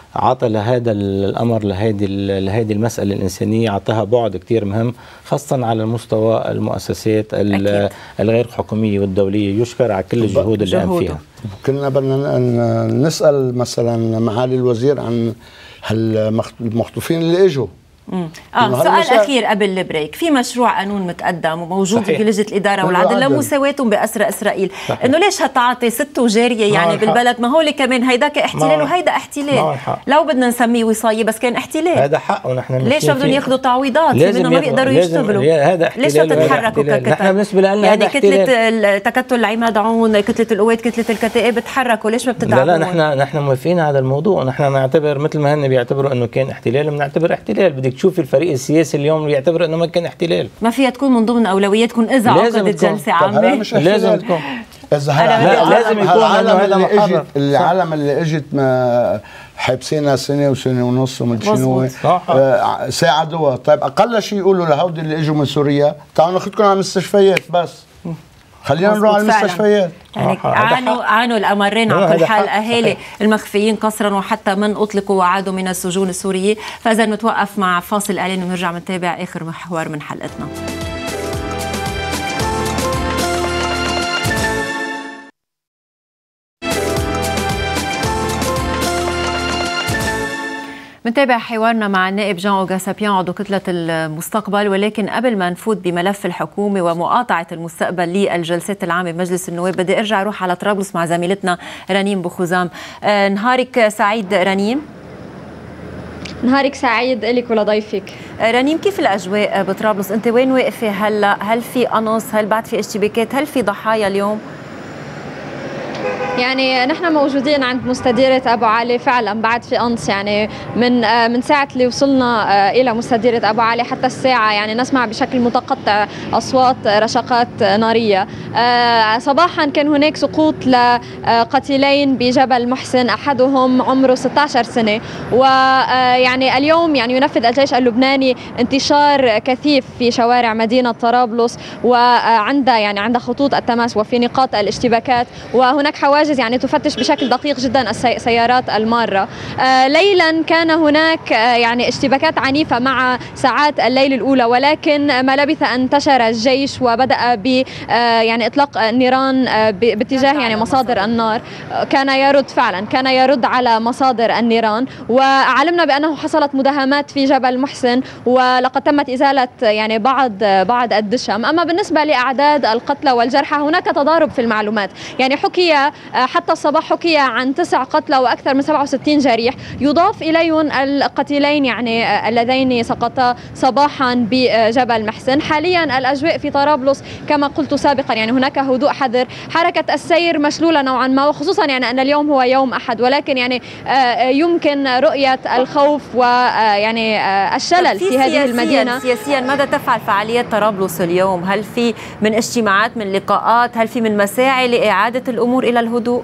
عطى لهذا الامر لهذه لهذه المساله الانسانيه، عطاها بعد كثير مهم خاصه على مستوى المؤسسات الغير حكوميه والدوليه. يشكر على كل الجهود اللي قام فيها. كنا بدنا نسال مثلا معالي الوزير عن هالمخطوفين اللي اجوا. اه سؤال اخير قبل البريك، في مشروع قانون متقدم وموجود في لجنه الاداره والعدل لمساواتهم باسرى اسرائيل، انه ليش هالتعاطي ست وجاريه يعني بالبلد؟ ما هو كمان هيداك احتلال وهيدا احتلال، لو بدنا نسميه وصايه بس كان احتلال. هذا حق ونحن ليش بدهم ياخذوا تعويضات؟ لانه ما بيقدروا يشتغلوا. هذا احتلال. ليش بتتحركوا ككتل؟ نحن بالنسبه لنا يعني كتله تكتل عماد عون، كتله القوات، كتله الكتائب بتحركوا، ليش ما بتدعموا؟ لا لا نحن نحن موافقين على هذا الموضوع، نحن نعتبر مثل ما هن بيعتبروا انه كان احتلال بنعتبر احتلال. بدك تشوفي الفريق السياسي اليوم بيعتبر انه ما كان احتلال. ما فيها تكون من ضمن اولوياتكم اذا عقدت جلسه عامه؟ لازم تكون. اذا لا لازم يكون انه هذا محرر. العالم اللي اجت ما حبسينا سنه وسنه ونص ومن شنو آه ساعدوها. طيب اقل شيء يقولوا لهودي اللي اجوا من سوريا تعالوا ناخذكم على المستشفيات، بس خلينا نروح على المستشفيات. يعني عانوا عانوا الامرين على كل حال اهالي المخفيين قسرا وحتى من اطلقوا وعادوا من السجون السوريه. فاذا نتوقف مع فاصل اعلاني ونرجع نتابع اخر محور من حلقتنا. منتابع حوارنا مع النائب جان اوغاسابيان عضو كتلة المستقبل، ولكن قبل ما نفوت بملف الحكومة ومقاطعة المستقبل للجلسات العامة بمجلس النواب بدي ارجع اروح على طرابلس مع زميلتنا رنيم بوخزام. آه نهارك سعيد رنيم. نهارك سعيد لك ولضيفك. آه رنيم، كيف الاجواء بطرابلس؟ انت وين واقفة هلا؟ هل في قنص؟ هل بعد في اشتباكات؟ هل في ضحايا اليوم؟ يعني نحن موجودين عند مستديرة أبو علي، فعلا بعد في قنص. يعني من من ساعة اللي وصلنا إلى مستديرة أبو علي حتى الساعة يعني نسمع بشكل متقطع أصوات رشقات نارية. صباحا كان هناك سقوط لقتيلين بجبل محسن، أحدهم عمره ستة عشر سنة. ويعني اليوم يعني ينفذ الجيش اللبناني انتشار كثيف في شوارع مدينة طرابلس وعند يعني عند خطوط التماس وفي نقاط الاشتباكات، وهناك حواجز يعني تفتش بشكل دقيق جدا السيارات المارة. آه ليلا كان هناك آه يعني اشتباكات عنيفة مع ساعات الليل الأولى، ولكن ما لبث أن انتشر الجيش وبدأ ب آه يعني إطلاق النيران آه باتجاه يعني مصادر النار. آه كان يرد فعلا كان يرد على مصادر النيران، وعلمنا بأنه حصلت مداهمات في جبل محسن ولقد تمت إزالة يعني بعض بعض الدشم. أما بالنسبة لأعداد القتلى والجرحى هناك تضارب في المعلومات. يعني حكي حتى الصباح حكي عن تسع قتلى وأكثر من سبعة وستين جريح، يضاف إليهم القتيلين يعني اللذين سقطا صباحا بجبل محسن. حاليا الأجواء في طرابلس كما قلت سابقا يعني هناك هدوء حذر، حركة السير مشلولة نوعا ما، وخصوصا يعني أن اليوم هو يوم أحد، ولكن يعني يمكن رؤية الخوف ويعني الشلل في هذه المدينة. سياسيا ماذا تفعل فعاليات طرابلس اليوم؟ هل في من اجتماعات، من لقاءات، هل في من مساعي لإعادة الأمور إلى الهدوء؟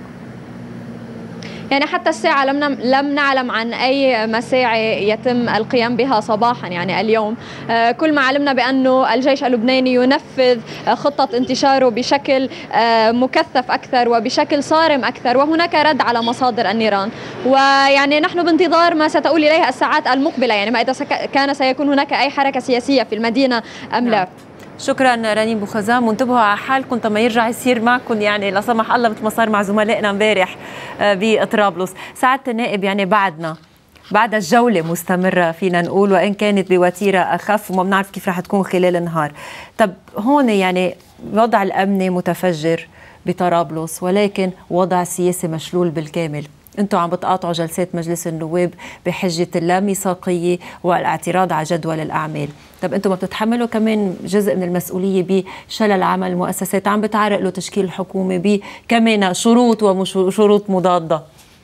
يعني حتى الساعة لم لم نعلم عن أي مساعي يتم القيام بها صباحا يعني اليوم. آه كل ما علمنا بأنه الجيش اللبناني ينفذ آه خطة انتشاره بشكل آه مكثف أكثر وبشكل صارم أكثر، وهناك رد على مصادر النيران. ويعني نحن بانتظار ما ستؤول إليها الساعات المقبلة، يعني ما إذا كان سيكون هناك أي حركة سياسية في المدينة أم لا. شكرا رنيم بوخزام، وانتبهوا على حالكم لما يرجع يصير معكم يعني لا سمح الله مثل ما صار مع زملائنا امبارح بطرابلس. سعادة النائب، يعني بعدنا بعد الجولة مستمرة فينا نقول، وإن كانت بوتيرة أخف وما بنعرف كيف رح تكون خلال النهار. طب هون يعني وضع الأمني متفجر بطرابلس، ولكن وضع سياسي مشلول بالكامل. انتم عم بتقاطعوا جلسات مجلس النواب بحجة اللاميثاقية والاعتراض على جدول الأعمال. طب انتم ما بتتحملوا كمان جزء من المسؤولية بشلل عمل المؤسسات؟ عم بتعرق له تشكيل الحكومة بكمان شروط وشروط مضادة.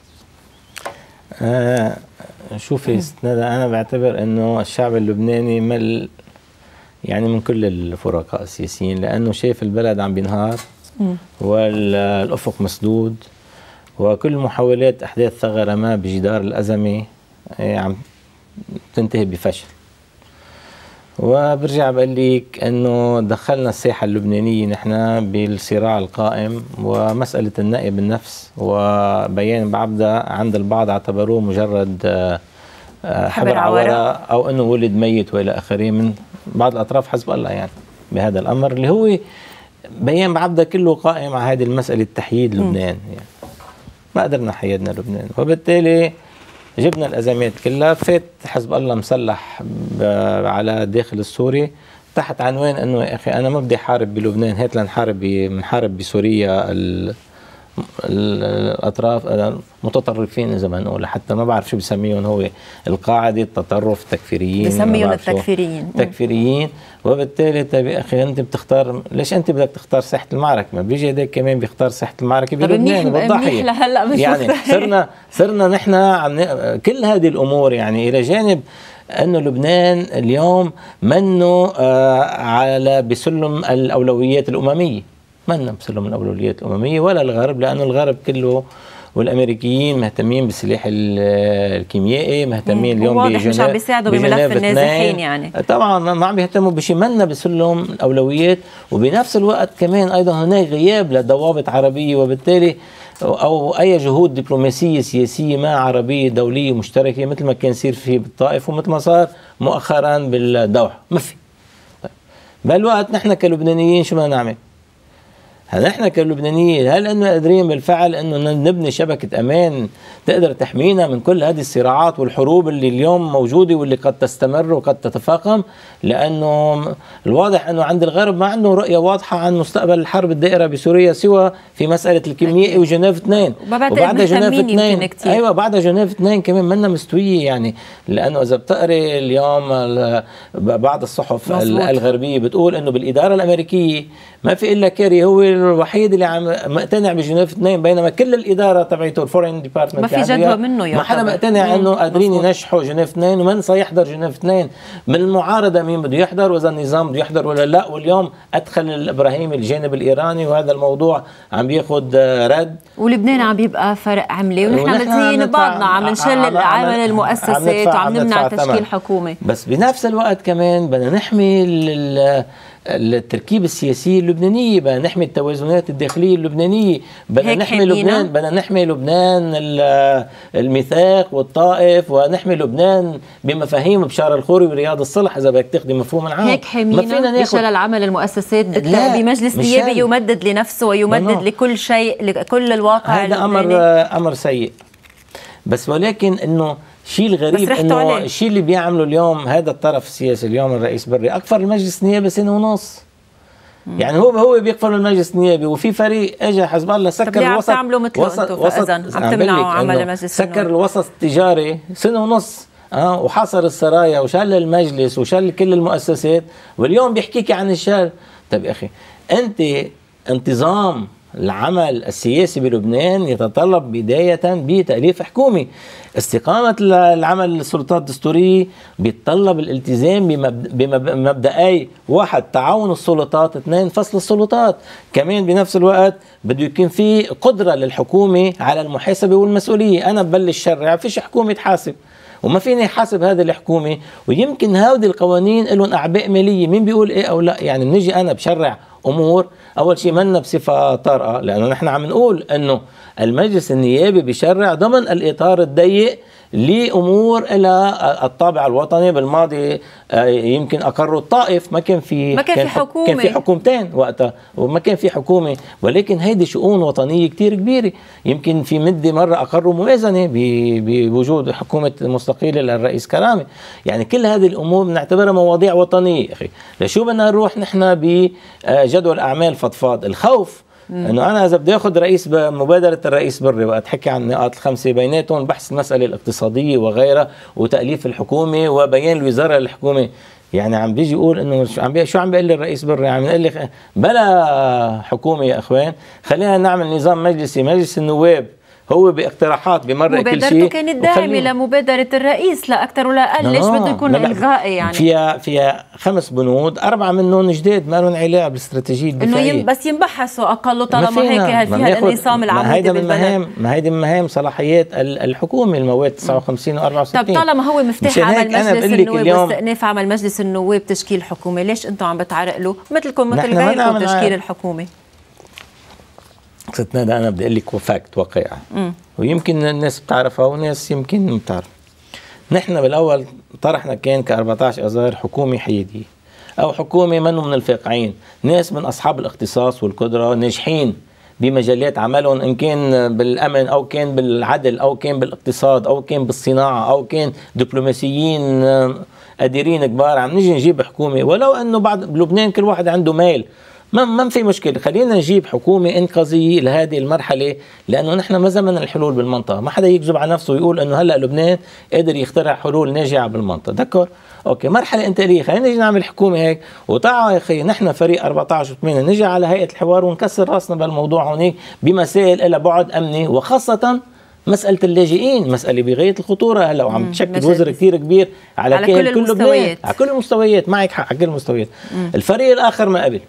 آه شوفي أنا بعتبر أنه الشعب اللبناني مل يعني من كل الفرقاء السياسيين، لأنه شايف البلد عم بينهار والأفق مسدود، وكل محاولات أحداث ثغرة ما بجدار الأزمة عم تنتهي بفشل. وبرجع بقول لك انه دخلنا الساحه اللبنانيه نحن بالصراع القائم، ومساله النائب النفس وبيان بعبده عند البعض اعتبروه مجرد حبر عوره او انه ولد ميت والى اخره من بعض الاطراف حسب الله يعني بهذا الامر اللي هو بيان بعبده كله قائم على هذه المساله تحييد لبنان يعني. ما قدرنا حيدنا لبنان، وبالتالي جبنا الازمات كلها. فات حزب الله مسلح على الداخل السوري تحت عنوان انه يا اخي انا ما بدي احارب بلبنان، هات لنحارب بنحارب بسوريا الاطراف المتطرفين اذا ما نقول، حتى ما بعرف شو بسميهم، هو القاعده التطرف التكفيريين بسميهم التكفيريين تكفيريين. وبالتالي طيب يا اخي انت بتختار، ليش انت بدك تختار ساحه المعركه؟ ما بيجي هداك كمان بيختار ساحه المعركه بلبنان بالضحيه يعني. صرنا صرنا نحن عم كل هذه الامور يعني الى جانب انه لبنان اليوم منه آه على بسلم الاولويات الامميه، منا بسلم الاولويات الامميه ولا الغرب، لانه الغرب كله والامريكيين مهتمين بالسلاح الكيميائي، مهتمين اليوم واضح مش عم بيساعدوا بملف النازحين يعني. طبعا ما عم بيهتموا بشيء، منا بسلم الاولويات. وبنفس الوقت كمان ايضا هناك غياب لضوابط عربيه، وبالتالي او اي جهود دبلوماسيه سياسيه ما عربيه دوليه مشتركه مثل ما كان يصير في بالطائف ومثل ما صار مؤخرا بالدوحه، ما في. طيب بهالوقت نحن كلبنانيين شو بدنا نعمل؟ هل نحن كلبنانيين هل انه قادرين بالفعل انه نبني شبكه امان تقدر تحمينا من كل هذه الصراعات والحروب اللي اليوم موجوده واللي قد تستمر وقد تتفاقم؟ لانه الواضح انه عند الغرب ما عنده رؤيه واضحه عن مستقبل الحرب الدائره بسوريا سوى في مساله الكيميائي وجنيف اثنين، وبعد جنيف اثنين ايوه بعد جنيف اثنين كمان منا مستويه يعني. لانه اذا بتقري اليوم بعض الصحف مزبوط. الغربيه بتقول انه بالاداره الامريكيه ما في الا كيري هو الوحيد اللي عم مقتنع بجنيف اثنين، بينما كل الاداره تبعته الفورين ديبارتمنت ما في جدوى منه ما حدا مقتنع انه قادرين ينجحوا جنيف اثنين، ومن سيحضر جنيف اثنين من المعارضه، مين بده يحضر واذا النظام بده يحضر ولا لا. واليوم ادخل الابراهيمي الجانب الايراني وهذا الموضوع عم بياخذ رد، ولبنان عم بيبقى فرق عمله، ونحن مزيين بعضنا عم نشل عمل المؤسسات وعم نمنع تشكيل حكومه. بس بنفس الوقت كمان بدنا نحمي التركيبة السياسية اللبنانية، بدنا نحمي التوازنات الداخلية اللبنانية، بدنا نحمي لبنان، بدنا نحمي لبنان الميثاق والطائف، ونحمي لبنان بمفاهيم بشار الخوري ورياض الصلح اذا بدك تاخذي مفهوم العام. هيك حمينا بشلل العمل المؤسسات بمجلس نيابي يمدد لنفسه ويمدد لكل شيء لكل الواقع. هذا امر امر سيء، بس ولكن انه الشيء الغريب انه الشيء اللي بيعمله اليوم هذا الطرف السياسي اليوم الرئيس بري اكفر المجلس النيابي سنه ونص. مم. يعني هو هو بيكفر المجلس النيابي، وفي فريق اجى حزب الله سكر الوسط، عم تعملوا مثله انتم فاذا عم تمنعوا عمل المجلس، سكر الوسط التجاري سنه ونص اه وحاصر السرايا وشال المجلس وشال كل المؤسسات، واليوم بيحكيك عن الشال. طيب يا اخي انت انتظام العمل السياسي بلبنان يتطلب بداية بتأليف حكومي. استقامة العمل السلطات الدستورية بيتطلب الالتزام بمبدأي: واحد تعاون السلطات، اثنين فصل السلطات. كمان بنفس الوقت بده يكون في قدرة للحكومة على المحاسبة والمسؤولية. أنا ببلش شرع فيش حكومة تحاسب، وما فيني حاسب هذه الحكومة، ويمكن هذه القوانين لهم أعباء مالية، مين بيقول إيه أو لا؟ يعني بنيجي أنا بشرع أمور أول شيء منا بصفة طارئة، لأنه نحن عم نقول أنه المجلس النيابي بيشرع ضمن الإطار الضيق لأمور إلى الطابع الوطني. بالماضي يمكن أقروا الطائف، ما كان في ما كان, كان في حكومة، كان في حكومتين وقتها وما كان في حكومة، ولكن هيدي شؤون وطنية كتير كبيرة. يمكن في مدة مرة أقروا موازنة بوجود حكومة مستقلة للرئيس كرامي. يعني كل هذه الأمور بنعتبرها مواضيع وطنية. أخي لشو بدنا نروح نحن بجدول أعمال فضفاض؟ الخوف انه انا اذا بدي اخذ رئيس مبادره الرئيس بري وقت حكي عن النقاط الخمسه بيناتهم بحث المساله الاقتصاديه وغيرها وتاليف الحكومه وبيان الوزاره للحكومه، يعني عم بيجي يقول انه شو عم شو عم بيقول لي الرئيس بري؟ عم يقول لي بلا حكومه يا اخوان، خلينا نعمل نظام مجلسي. مجلس النواب هو باقتراحات بمرق كل شيء. مبادرته كانت داعمه لمبادره الرئيس لا اكثر ولا اقل، ليش بده يكون الغائي يعني؟ فيها فيها خمس بنود، اربعه منهم جداد ما لهم علاقه بالاستراتيجيه الدفاعيه، انه بس ينبحثوا اقل طالما هيك فيها الانقسام العمودي. هيدا من مهام ما هيدي من مهام صلاحيات الحكومه المواد تسعة وخمسين و أربعة وستين. طب طالما هو مفتاح عمل مجلس النواب واستئناف عمل مجلس النواب تشكيل حكومه، ليش انتم عم بتعرقلوا مثلكم مثل غيركم تشكيل الحكومه؟ ستنا انا بدي اقول لك فاكت واقعه، ويمكن الناس بتعرفها وناس يمكن ما بتعرف. نحن بالاول طرحنا كان ك أربعة عشر اذار حكومه حياديه او حكومه منه من الفاقعين، ناس من اصحاب الاختصاص والقدره ناجحين بمجالات عملهم، ان كان بالامن او كان بالعدل او كان بالاقتصاد او كان بالصناعه او كان دبلوماسيين قادرين كبار. عم نجي نجيب حكومه ولو انه بعد بلبنان كل واحد عنده ميل، ما ما في مشكله، خلينا نجيب حكومه انقاذيه لهذه المرحله، لانه نحن ما زمن الحلول بالمنطقه، ما حدا يكذب على نفسه ويقول انه هلا لبنان قادر يخترع حلول ناجعه بالمنطقه، دكور؟ اوكي، مرحله انتقاليه، خلينا نجي نعمل حكومه هيك، وتعالوا يا اخي نحن فريق أربعة عشر و8 نجي على هيئه الحوار ونكسر راسنا بهالموضوع هونيك بمسائل لها بعد امني، وخاصه مسألة اللاجئين مسألة بغاية الخطورة هلا، وعم تشكل وزر كثير كبير على, على كل المستويات، على كل المستويات، معك حق على كل المستويات. الفريق الآخر ما قبل،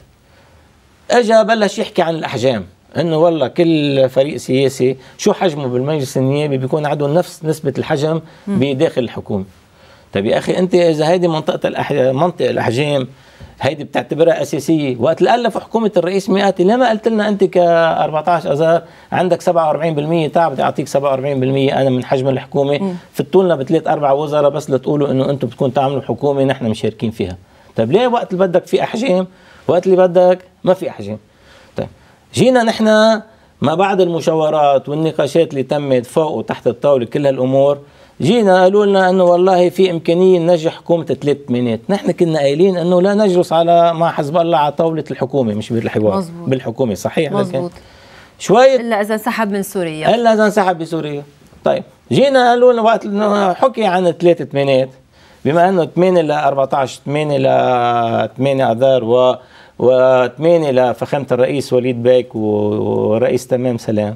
اجى بلش يحكي عن الأحجام، انه والله كل فريق سياسي شو حجمه بالمجلس النيابي بيكون عنده نفس نسبة الحجم بداخل الحكومة. طيب يا أخي أنت إذا هيدي منطقة الأح... منطقة الأحجام هيدي بتعتبرها أساسية، وقت اللي ألفوا حكومة الرئيس مئاتي لما قلت لنا أنت ك أربعة عشر أذار عندك سبعة وأربعين بالمئة، تعال بدي أعطيك سبعة وأربعين بالمئة أنا من حجم الحكومة، فتوا لنا بثلاث أربع وزراء بس لتقولوا إنه أنتم بتكون تعملوا حكومة نحن مشاركين فيها. طيب ليه وقت اللي بدك في أحجام وقت اللي بدك ما في أحجام؟ طيب جينا نحن ما بعد المشاورات والنقاشات اللي تمت فوق وتحت الطاولة كل هالأمور، جينا قالوا لنا انه والله في امكانيه ننجح حكومه ثلاث ثمانينات، نحن كنا قايلين انه لا نجلس على مع حزب الله على طاوله الحكومه مش بالحوار. مزبوط. بالحكومه صحيح، مزبوط. شوي الا اذا انسحب من سوريا، الا اذا انسحب بسوريا. طيب جينا قالوا لنا وقت حكي عن ثلاث ثمانينات، بما انه ثمانية ل أربعة عشر ثمانية ل ثمانية اذار و وثمانية لفخامه الرئيس وليد بيك ورئيس تمام سلام،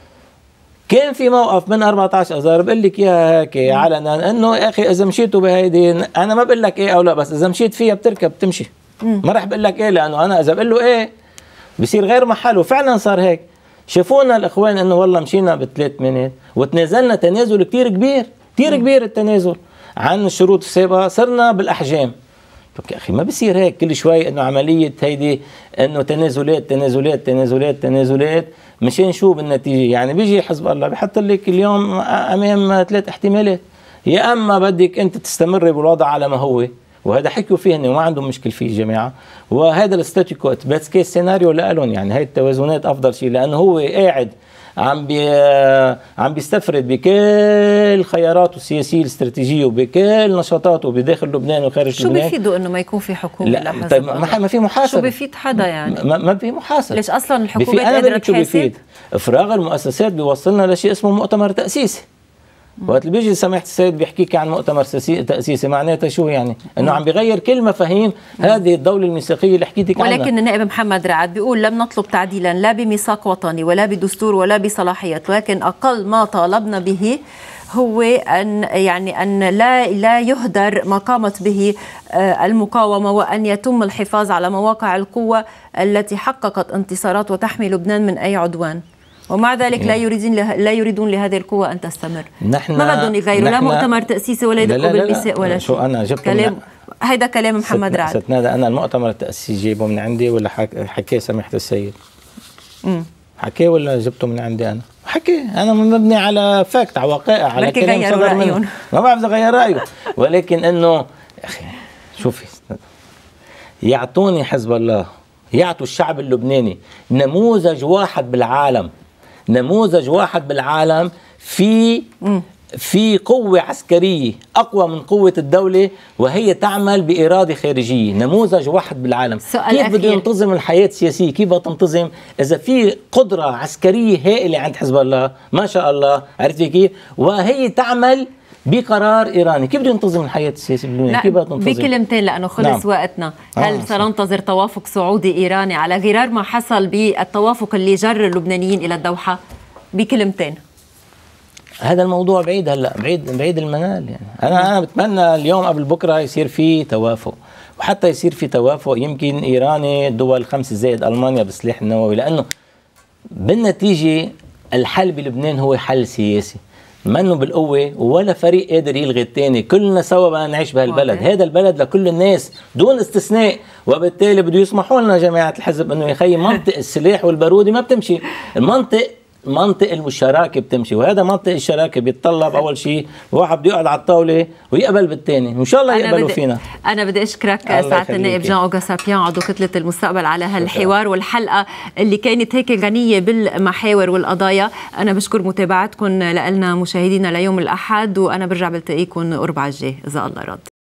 كان في موقف من أربعة عشر اذار بقول لك اياها هيك علنا انه يا اخي اذا مشيتوا بهيدي، انا ما بقول لك ايه او لا، بس اذا مشيت فيها بتركب بتمشي، ما راح بقول لك ايه، لانه انا اذا بقول له ايه بصير غير محله. فعلا صار هيك، شافونا الاخوان انه والله مشينا بثلاث ثمانينات وتنازلنا تنازل كثير كبير كثير كبير التنازل عن الشروط السابقه، صرنا بالاحجام. يا اخي ما بصير هيك كل شوي انه عمليه هيدي انه تنازلات تنازلات تنازلات تنازلات مشان شو بالنتيجه؟ يعني بيجي حزب الله بحط لك اليوم امام ثلاث احتمالات، يا اما بدك انت تستمري بالوضع على ما هو، وهذا حكوا فيه وما عندهم مشكل فيه الجماعه، وهذا الستاتيكو بس كيس سيناريو لهم، يعني هي التوازنات افضل شيء، لانه هو قاعد عم بي عم بيستفرد بكل خياراته السياسيه الاستراتيجيه وبكل نشاطاته بداخل لبنان وخارج شو لبنان. شو بيفيده انه ما يكون في حكومه؟ لا طيب ما في محاسبه، شو بيفيد حدا يعني؟ ما, ما في محاسبه، ليش اصلا الحكومه قادره تحاسب؟ افراغ المؤسسات بيوصلنا لشيء اسمه مؤتمر تاسيسي. وقت اللي بيجي سماحه السيد بيحكيك عن مؤتمر تاسيسي معناتها شو يعني؟ انه عم بيغير كل مفاهيم هذه الدوله الميثاقيه اللي حكيتك عنها. ولكن النائب محمد رعد بيقول لم نطلب تعديلا لا بميثاق وطني ولا بدستور ولا بصلاحيات، ولكن اقل ما طالبنا به هو ان يعني ان لا لا يهدر ما قامت به المقاومه، وان يتم الحفاظ على مواقع القوه التي حققت انتصارات وتحمي لبنان من اي عدوان. ومع ذلك لا يريدون لا يريدون لهذه القوة أن تستمر. نحن ما بدهم يغيروا لا مؤتمر تأسيسي ولا يدقوا بالميثاق ولا شيء. شو أنا جبته كلام هيدا كلام محمد رعد. ستنادى أنا المؤتمر التأسيسي جايبه من عندي ولا حكيه سماحة السيد؟ امم حكيه ولا جبته من عندي أنا؟ حكي أنا مبني على فاكت على وقائع على كلام صدر منه، ما بعرف إذا غير رأيه، ولكن إنه يا أخي شوفي يعطوني حزب الله، يعطوا الشعب اللبناني نموذج واحد بالعالم، نموذج واحد بالعالم في في قوة عسكرية أقوى من قوة الدولة وهي تعمل بإرادة خارجية، نموذج واحد بالعالم. كيف بده ينتظم الحياة السياسية؟ كيف بدها تنتظم إذا في قدرة عسكرية هائلة عند حزب الله ما شاء الله، عرفتي كيف؟ وهي تعمل بقرار ايراني، كيف بده ينتظم الحياه السياسيه باللبنان؟ كيف بدها تنتظم؟ بكلمتين لانه خلص نعم. وقتنا، هل آه سننتظر توافق سعودي ايراني على غرار ما حصل بالتوافق اللي جر اللبنانيين الى الدوحه؟ بكلمتين. هذا الموضوع بعيد هلا، بعيد بعيد المنال يعني. انا انا بتمنى اليوم قبل بكره يصير في توافق، وحتى يصير في توافق يمكن ايراني الدول الخمسه زائد المانيا بالسلاح النووي، لانه بالنتيجه الحل بلبنان هو حل سياسي، منه بالقوه ولا فريق قادر يلغي الثاني، كلنا سوا بدنا نعيش بهالبلد، هذا البلد لكل الناس دون استثناء، وبالتالي بده يسمحوا لنا جماعه الحزب انه يخي منطق السلاح والبارودي ما بتمشي، المنطق منطق المشاركه بتمشي، وهذا منطق الشراكه بيتطلب اول شيء واحد بده يقعد على الطاوله ويقبل بالثاني، وان شاء الله يقبلوا فينا. انا بدي اشكرك سعاده النائب جان اوغا سابيان عضو كتله المستقبل على هالحوار والحلقه اللي كانت هيك غنيه بالمحاور والقضايا. انا بشكر متابعتكم لنا مشاهدينا ليوم الاحد، وانا برجع بلتقيكم الاربعاء الجاي اذا الله راد.